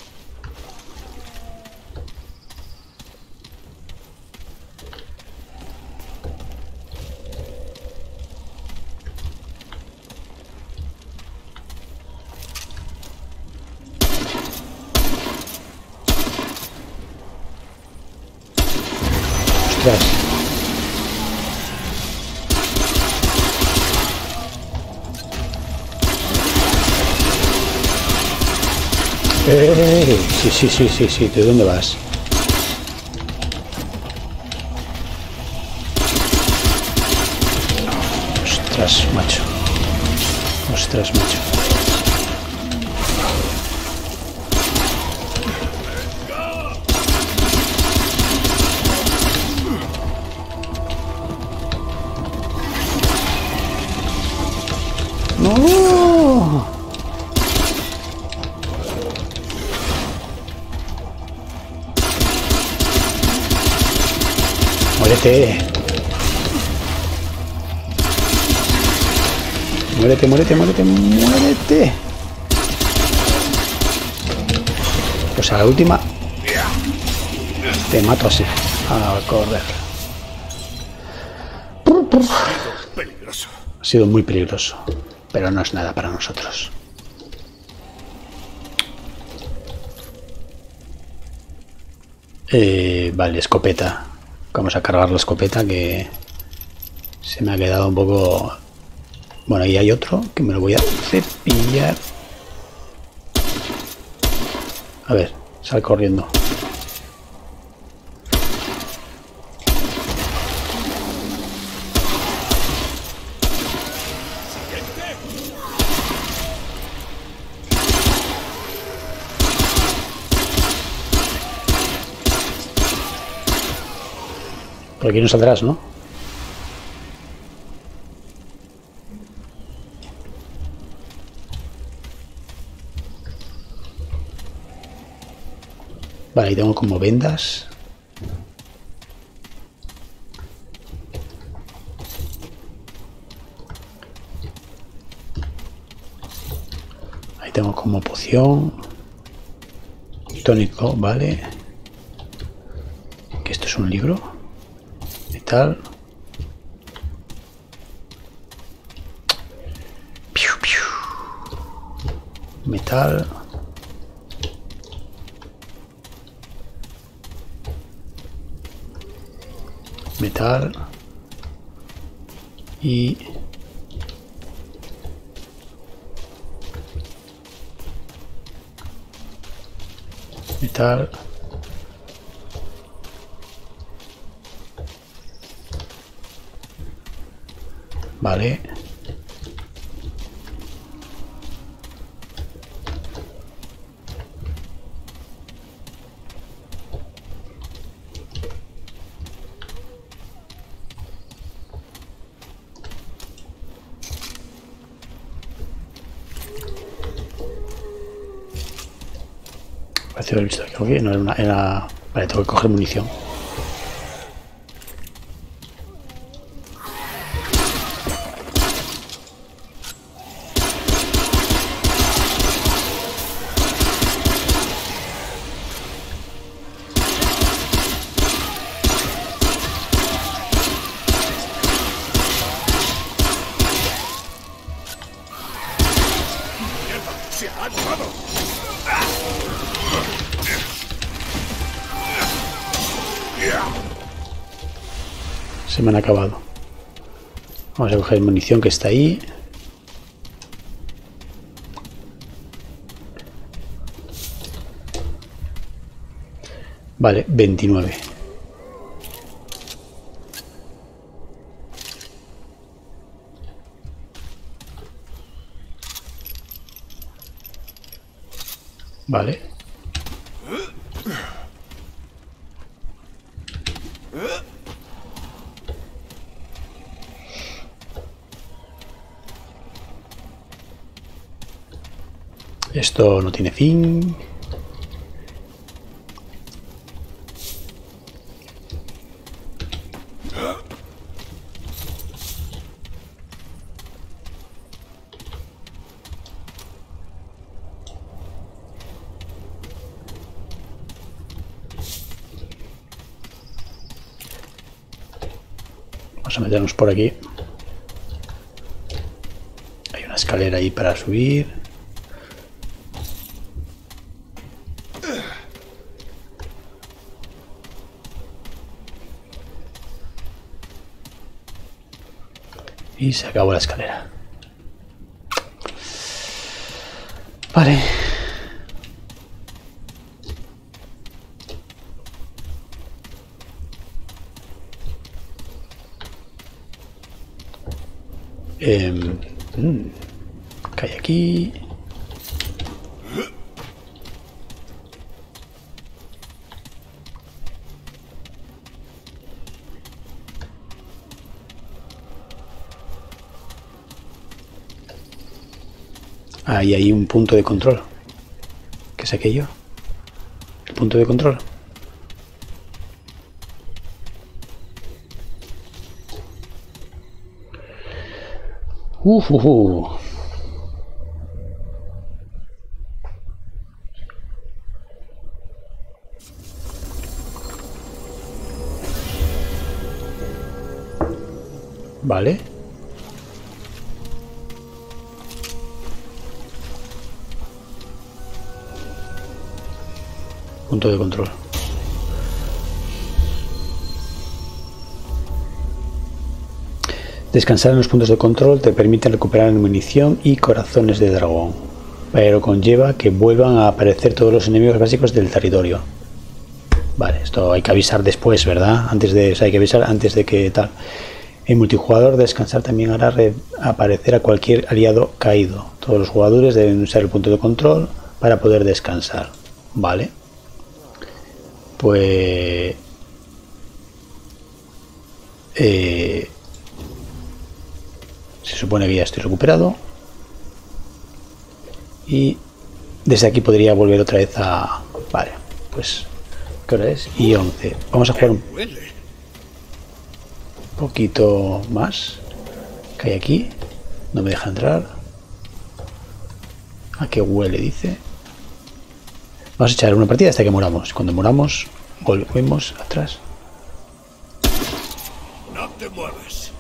Speaker 1: Ostras. Sí. ¿De dónde vas? Ostras, macho. Ostras, macho. ¡No! ¡Muérete! ¡Muérete! Pues a la última te mato así. A correr.
Speaker 4: Peligroso.
Speaker 1: Ha sido muy peligroso, pero no es nada para nosotros. Vale, escopeta. Vamos a cargar la escopeta que se me ha quedado un poco... Bueno, ahí hay otro que me lo voy a cepillar. A ver, sal corriendo. Por aquí no saldrás, ¿no? Vale, ahí tengo como vendas. Ahí tengo como poción. Tónico, vale. Que esto es un libro. Metal. Metal. Metal. Y metal. Vale. Parece haber visto que no era una... Vale, tengo que coger munición.
Speaker 4: ¡Se ha animado!
Speaker 1: Se me han acabado. Vamos a coger munición que está ahí. Vale, 29. Vale. Esto no tiene fin. Vamos a meternos por aquí. Hay una escalera ahí para subir. Y se acabó la escalera. Vale. ¿Qué hay aquí? Ahí hay un punto de control. ¿Qué es aquello? El punto de control. Vale. Punto de control. Descansar en los puntos de control te permite recuperar munición y corazones de dragón, pero conlleva que vuelvan a aparecer todos los enemigos básicos del territorio. Vale, esto hay que avisar después, ¿verdad? Antes de, o sea, hay que avisar antes de que tal. En multijugador, descansar también hará aparecer a cualquier aliado caído. Todos los jugadores deben usar el punto de control para poder descansar. Vale. Pues... se supone que ya estoy recuperado. Y desde aquí podría volver otra vez a... Vale, pues... ¿Qué hora es? Y 11. Vamos a jugar un poquito más. ¿Qué hay aquí? No me deja entrar. ¿A qué huele? Dice. Vamos a echar una partida hasta que moramos. Cuando moramos, volvemos atrás.
Speaker 4: No te muevas.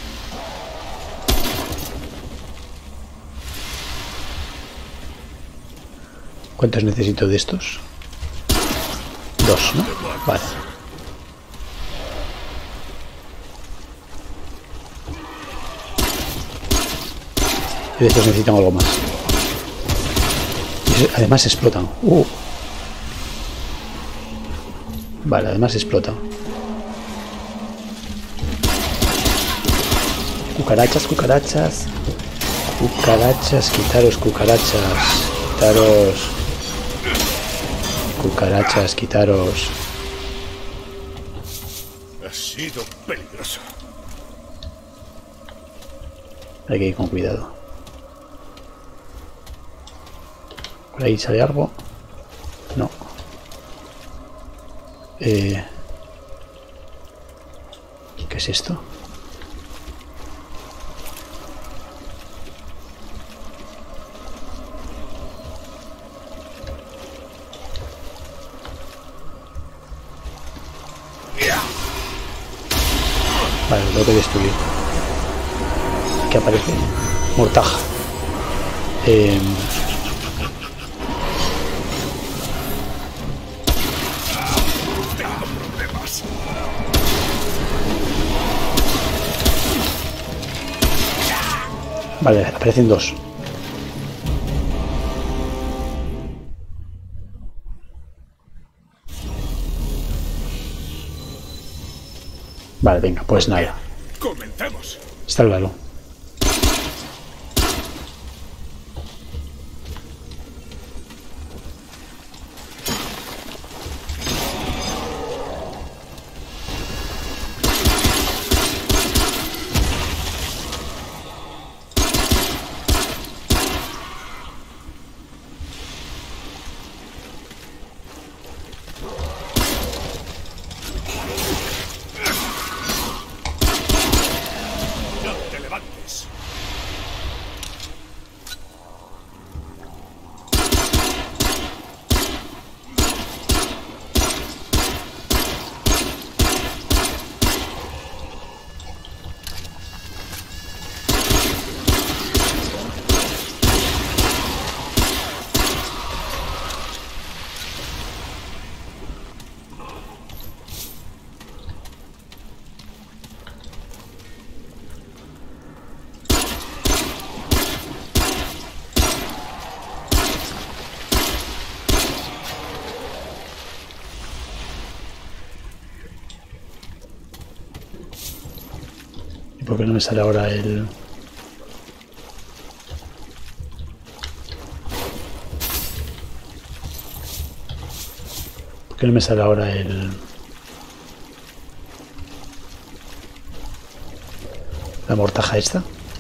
Speaker 1: ¿Cuántos necesito de estos? 2, ¿no? Vale. Y de estos necesitan algo más. Y además explotan. Vale, además explotan. Cucarachas, cucarachas. Cucarachas, quitaros cucarachas. Quitaros. Cucarachas, quitaros.
Speaker 4: Ha sido peligroso.
Speaker 1: Hay que ir con cuidado. Por ahí sale algo. No. ¿Qué es esto? Vale, lo tengo que destruir. ¿Qué aparece? Mortaja. Vale, aparecen dos. Vale, venga, pues nada.
Speaker 4: Comencemos.
Speaker 1: Está claro.
Speaker 4: No te levantes.
Speaker 1: ¿Y por qué no me sale ahora el...? ¿Por qué no me sale ahora el...? La mortaja esta?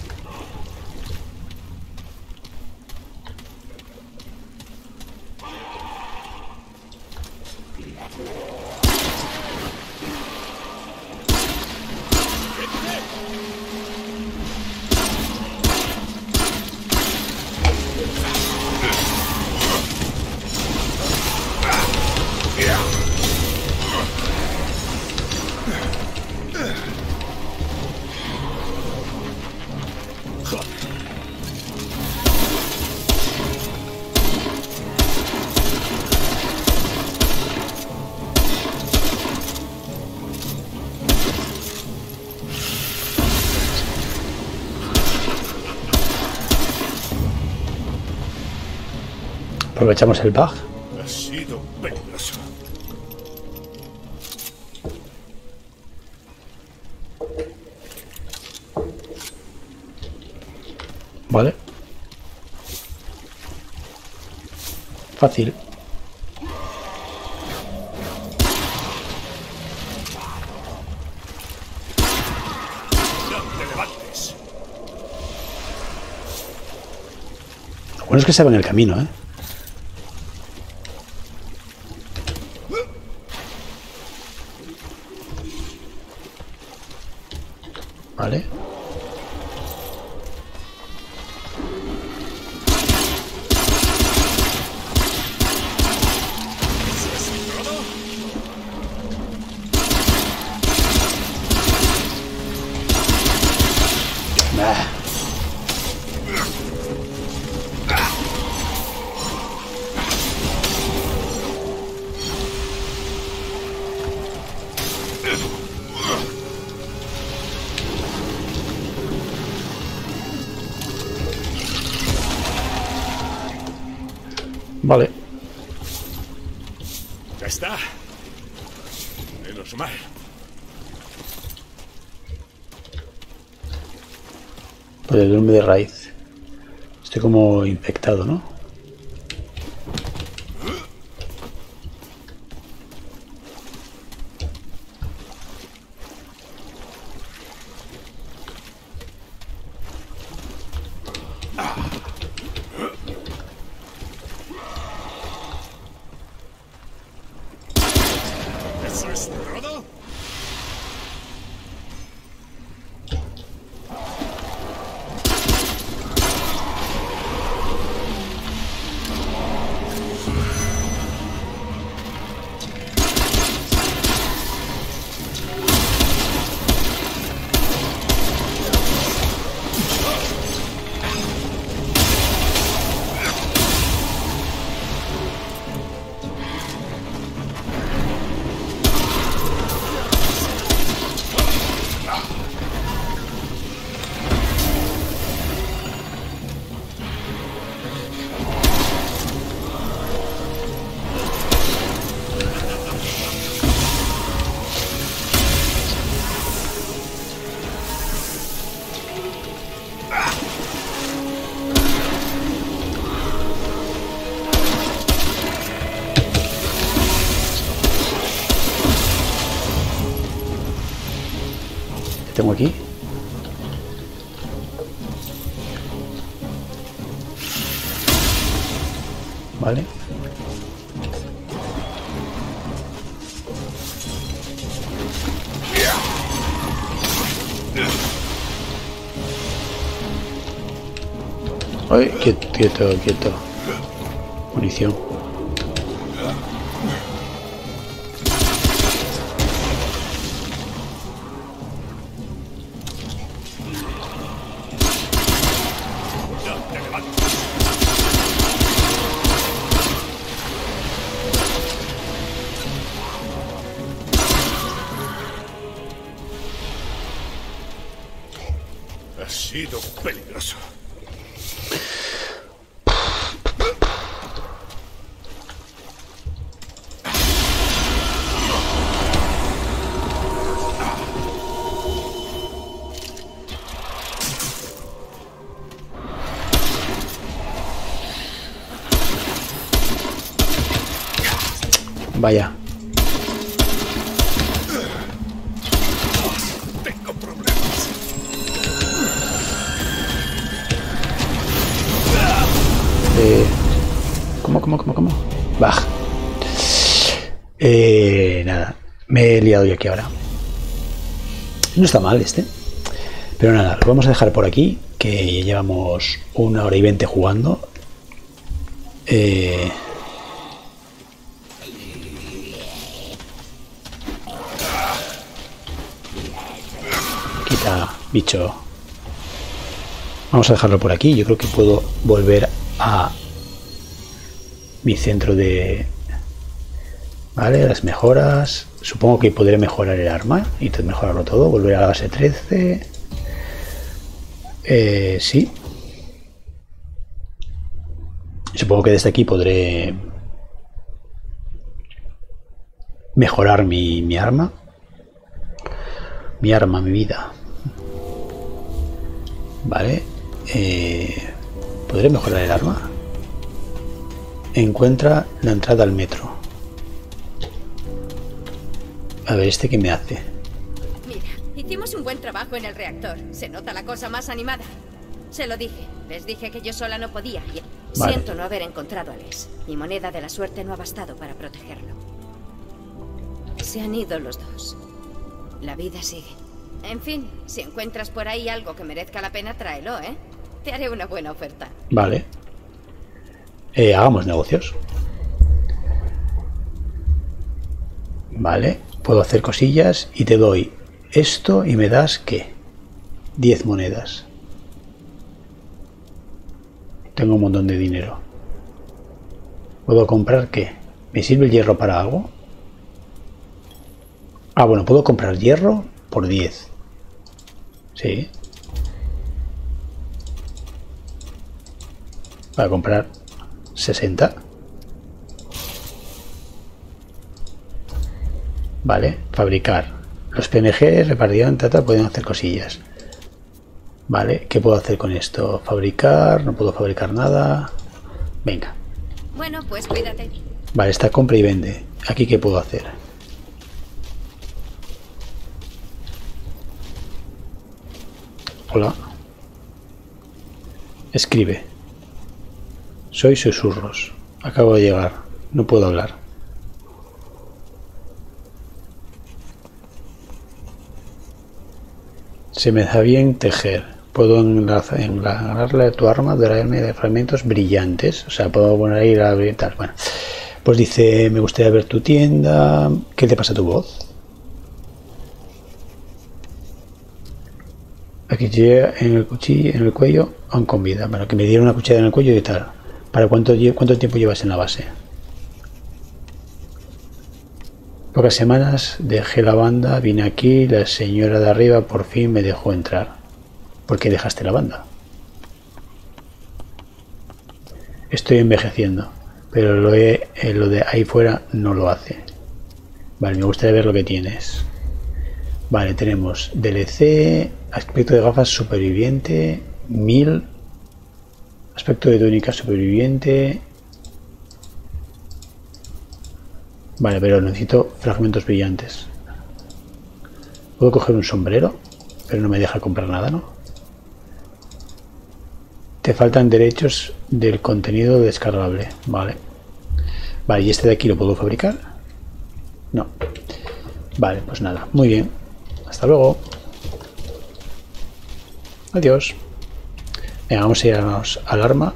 Speaker 1: Aprovechamos el bug.
Speaker 4: Ha sido peligroso.
Speaker 1: Vale. Fácil.
Speaker 4: No te levantes.
Speaker 1: Lo bueno es que se va en el camino, ¿eh? Vale. Ah. Vale.
Speaker 4: Ya está. Menos mal.
Speaker 1: Pues el lumbre de raíz. Estoy como infectado, ¿no? tengo aquí. Vale. Ay, quieto, quieto, quieto. Munición.
Speaker 4: Ha sido peligroso.
Speaker 1: Vaya.
Speaker 4: Tengo problemas.
Speaker 1: ¿Cómo? Bah. Nada. Me he liado yo aquí ahora. No está mal este. Pero nada, lo vamos a dejar por aquí, que llevamos 1 hora y 20 jugando. Quita, bicho. Vamos a dejarlo por aquí. Yo creo que puedo volver a mi centro de... Vale, las mejoras. Supongo que podré mejorar el arma y mejorarlo todo. Volver a la base 13. Sí. Supongo que desde aquí podré mejorar mi arma. Mi arma, mi vida. Vale. ¿Podré mejorar el arma? Encuentra la entrada al metro. A ver, ¿este qué me hace?
Speaker 3: Mira, hicimos un buen trabajo en el reactor. Se nota la cosa más animada. Se lo dije. Les dije que yo sola no podía.
Speaker 1: Vale.
Speaker 3: Siento no haber encontrado a Les. Mi moneda de la suerte no ha bastado para protegerlo. Se han ido los dos. La vida sigue. En fin, si encuentras por ahí algo que merezca la pena, tráelo, ¿eh? Te haré una buena oferta.
Speaker 1: Vale. Hagamos negocios. Vale. Puedo hacer cosillas y te doy esto y me das, ¿qué? 10 monedas. Tengo un montón de dinero. ¿Puedo comprar qué? ¿Me sirve el hierro para algo? Ah, bueno, puedo comprar hierro por 10. Sí. Para comprar 60. Vale, fabricar. Los PNG repartidores pueden hacer cosillas. Vale, ¿qué puedo hacer con esto? Fabricar, no puedo fabricar nada. Venga.
Speaker 3: Bueno, pues cuídate.
Speaker 1: Vale, está compra y vende. ¿Aquí qué puedo hacer? Hola. Escribe. Soy susurros. Acabo de llegar. No puedo hablar. Se me da bien tejer. Puedo enlargarle a tu arma, dorarme de fragmentos brillantes. O sea, puedo poner ahí la tal. Bueno, pues dice, me gustaría ver tu tienda. ¿Qué te pasa a tu voz? Aquí llega en el cuchillo, en el cuello, aún con vida. Bueno, que me dieron una cuchilla en el cuello y tal. ¿Para cuánto tiempo llevas en la base? Pocas semanas dejé la banda, vine aquí, la señora de arriba por fin me dejó entrar. ¿Por qué dejaste la banda? Estoy envejeciendo, pero lo de ahí fuera no lo hace. Vale, me gustaría ver lo que tienes. Vale, tenemos DLC, aspecto de gafas superviviente, 1000, aspecto de túnica superviviente. Vale, pero necesito fragmentos brillantes. ¿Puedo coger un sombrero? Pero no me deja comprar nada, ¿no? Te faltan derechos del contenido descargable. Vale. Vale, ¿y este de aquí lo puedo fabricar? No. Vale, pues nada. Muy bien. Hasta luego. Adiós. Venga, vamos a irnos al arma.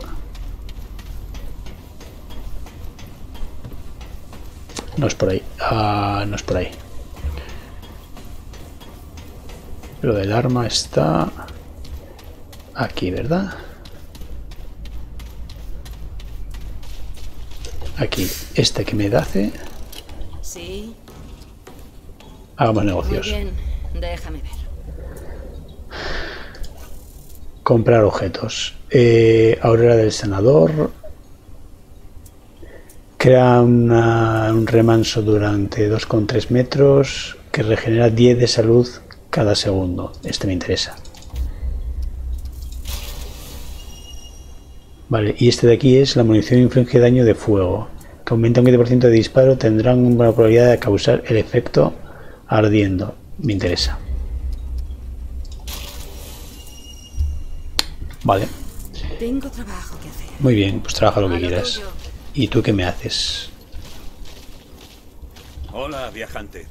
Speaker 1: No es por ahí. No es por ahí. Lo del arma está aquí, ¿verdad? Aquí. Este que me hace.
Speaker 3: Sí.
Speaker 1: Hagamos negocios.
Speaker 3: Muy bien. Déjame ver.
Speaker 1: Comprar objetos. Aurora del sanador. Crea un remanso durante 2,3 metros que regenera 10 de salud cada segundo. Este me interesa. Vale, y este de aquí es la munición inflige daño de fuego, que aumenta un 20% de disparo, tendrán una probabilidad de causar el efecto ardiendo. Me interesa. Vale.
Speaker 3: Tengo trabajo que hacer.
Speaker 1: Muy bien, pues trabaja lo que
Speaker 3: A lo
Speaker 1: quieras.
Speaker 3: tuyo.
Speaker 1: ¿Y tú qué me haces?
Speaker 4: Hola, viajante.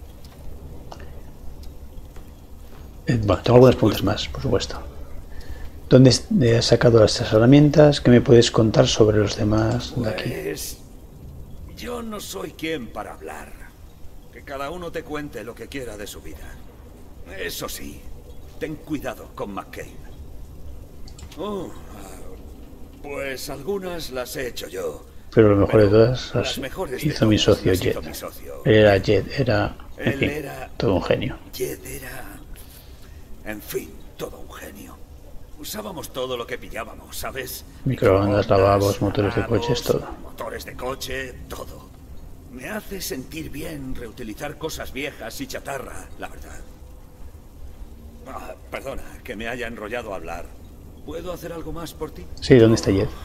Speaker 1: Bueno, tengo algunas preguntas más, por supuesto. ¿Dónde has sacado estas herramientas? ¿Qué me puedes contar sobre los demás de aquí?
Speaker 4: Pues yo no soy quien para hablar. Que cada uno te cuente lo que quiera de su vida. Eso sí, ten cuidado con McCain. Pues algunas las he hecho yo.
Speaker 1: Pero lo mejor de todas
Speaker 4: las
Speaker 1: las
Speaker 4: mejores de
Speaker 1: hizo mi
Speaker 4: todas
Speaker 1: socio
Speaker 4: las
Speaker 1: Jed.
Speaker 4: hizo mi socio.
Speaker 1: Él era Jed, era, en
Speaker 4: Él
Speaker 1: fin,
Speaker 4: era-
Speaker 1: todo un genio.
Speaker 4: Jed era... En fin, todo un genio. Usábamos todo lo que pillábamos, ¿sabes?
Speaker 1: Microondas, lavabos, motores de
Speaker 4: lavabos,
Speaker 1: coches, todo.
Speaker 4: Motores de coche, todo. Me hace sentir bien reutilizar cosas viejas y chatarra, la verdad. Perdona, que me haya enrollado a hablar. ¿Puedo hacer algo más por ti?
Speaker 1: Sí, ¿dónde está Jed?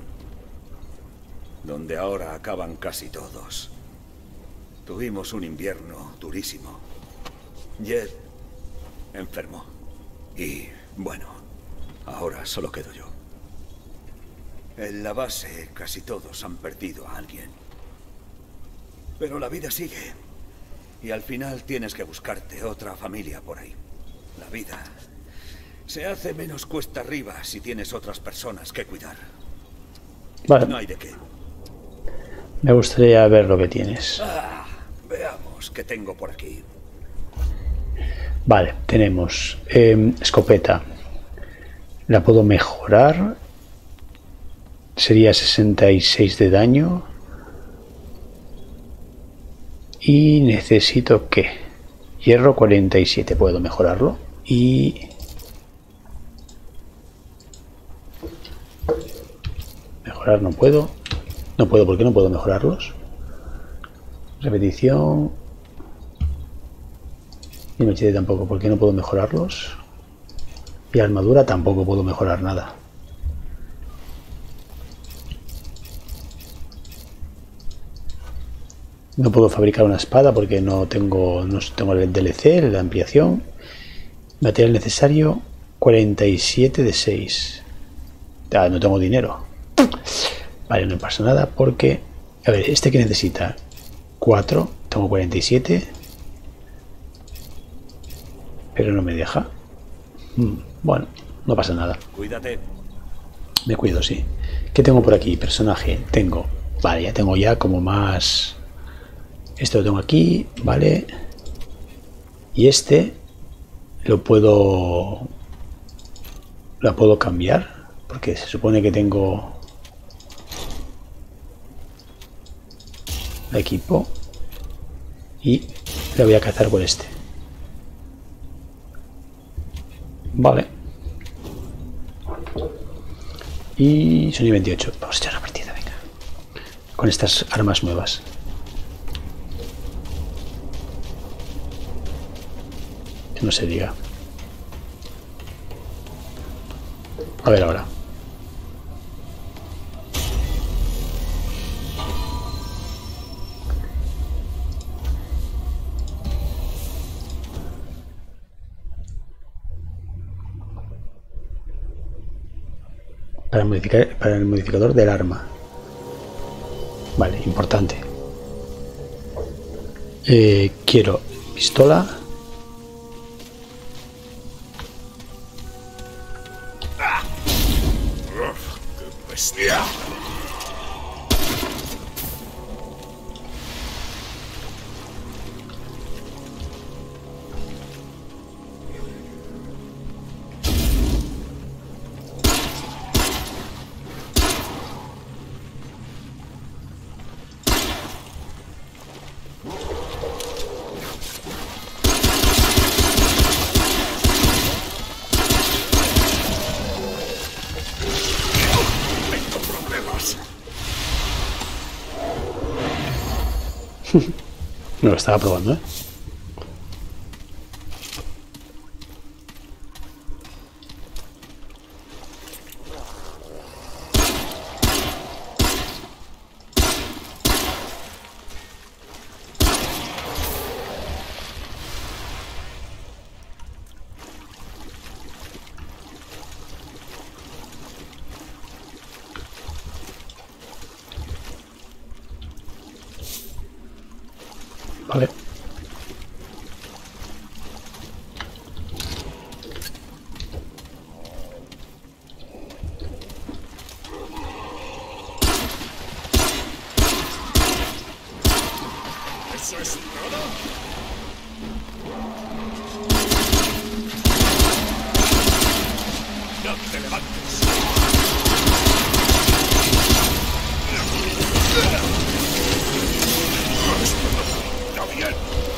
Speaker 4: Donde ahora acaban casi todos. Tuvimos un invierno durísimo. Jed enfermó. Y, bueno, ahora solo quedo yo. En la base casi todos han perdido a alguien. Pero la vida sigue. Y al final tienes que buscarte otra familia por ahí. La vida se hace menos cuesta arriba si tienes otras personas que cuidar.
Speaker 1: Vale,
Speaker 4: No hay de qué.
Speaker 1: me gustaría ver lo que tienes.
Speaker 4: Veamos qué tengo por aquí.
Speaker 1: Vale, tenemos escopeta. La puedo mejorar. Sería 66 de daño. Y necesito ¿qué? Hierro 47. Puedo mejorarlo. Y... mejorar no puedo. No puedo, ¿por qué no puedo mejorarlos? Repetición. Y machete tampoco, ¿por qué no puedo mejorarlos? Y armadura tampoco puedo mejorar nada. No puedo fabricar una espada porque no tengo el DLC, la ampliación. Material necesario 47 de 6. No tengo dinero. Vale, no pasa nada porque... A ver, este que necesita 4, tengo 47. Pero no me deja. Bueno, no pasa nada.
Speaker 4: Cuídate.
Speaker 1: Me cuido, sí. ¿Qué tengo por aquí? Personaje. Tengo... Vale, ya tengo ya como más... Esto lo tengo aquí, vale. Y este lo puedo... La puedo cambiar. Porque se supone que tengo... el equipo. Y le voy a cazar con este. Vale. Y Sony 28. Vamos a echar una partida, venga. Con estas armas nuevas. Que no se diga. A ver ahora. para el modificador del arma. Vale, importante. Quiero pistola.
Speaker 4: ¡Qué bestia!
Speaker 1: No lo estaba probando, ¿eh? Vale.
Speaker 4: ¿Eso es todo? ¡No te levantes! ¡Está bien!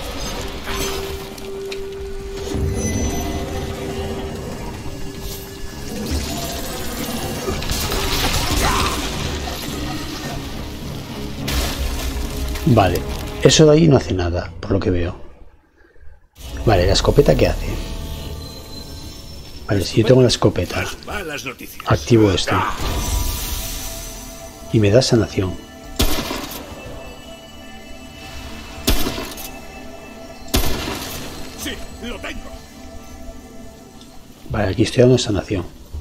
Speaker 1: Vale, eso de ahí no hace nada, por lo que veo. Vale, la escopeta, ¿qué hace? Vale, si yo tengo la escopeta,
Speaker 4: Malas noticias.
Speaker 1: activo esto y me da sanación.
Speaker 4: Sí, lo tengo.
Speaker 1: Vale, aquí estoy dando sanación.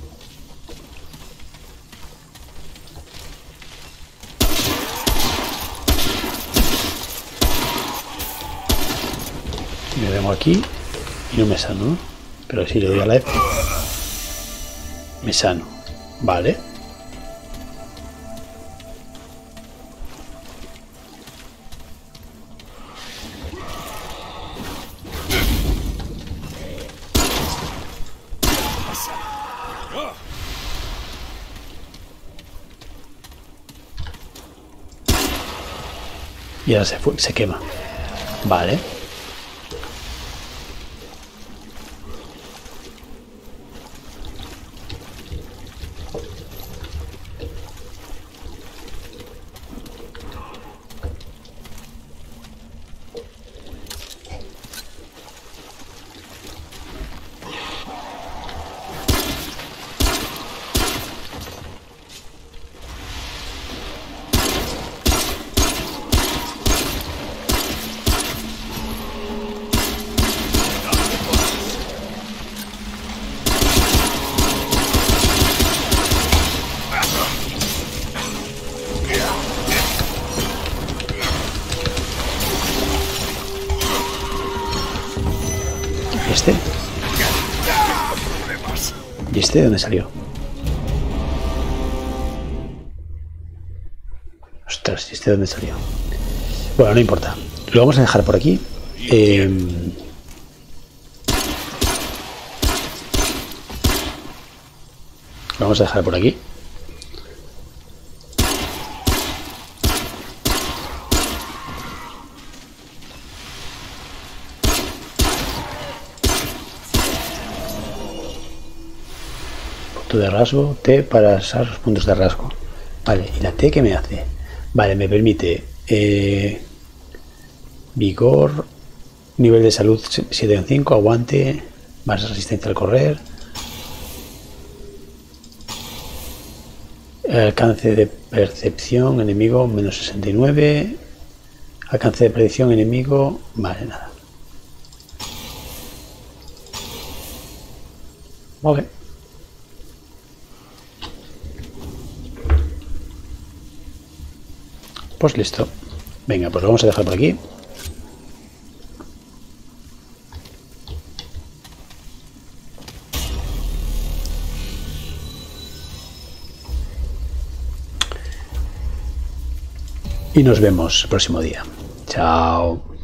Speaker 1: Me vengo aquí y no me sano, ¿no? Pero si le doy a la F, me sano. Vale. Y ahora se quema. Vale. ¿Este? ¿Y este de dónde salió? Ostras, ¿y este de dónde salió? Bueno, no importa. Lo vamos a dejar por aquí. Lo vamos a dejar por aquí. De rasgo, T para usar los puntos de rasgo. Vale, ¿y la T qué me hace? Vale, me permite vigor, nivel de salud 7,5, aguante, más resistencia al correr, alcance de percepción enemigo menos 69, alcance de predicción enemigo, vale, nada. Vale. Pues listo. Venga, pues lo vamos a dejar por aquí. Y nos vemos el próximo día. Chao.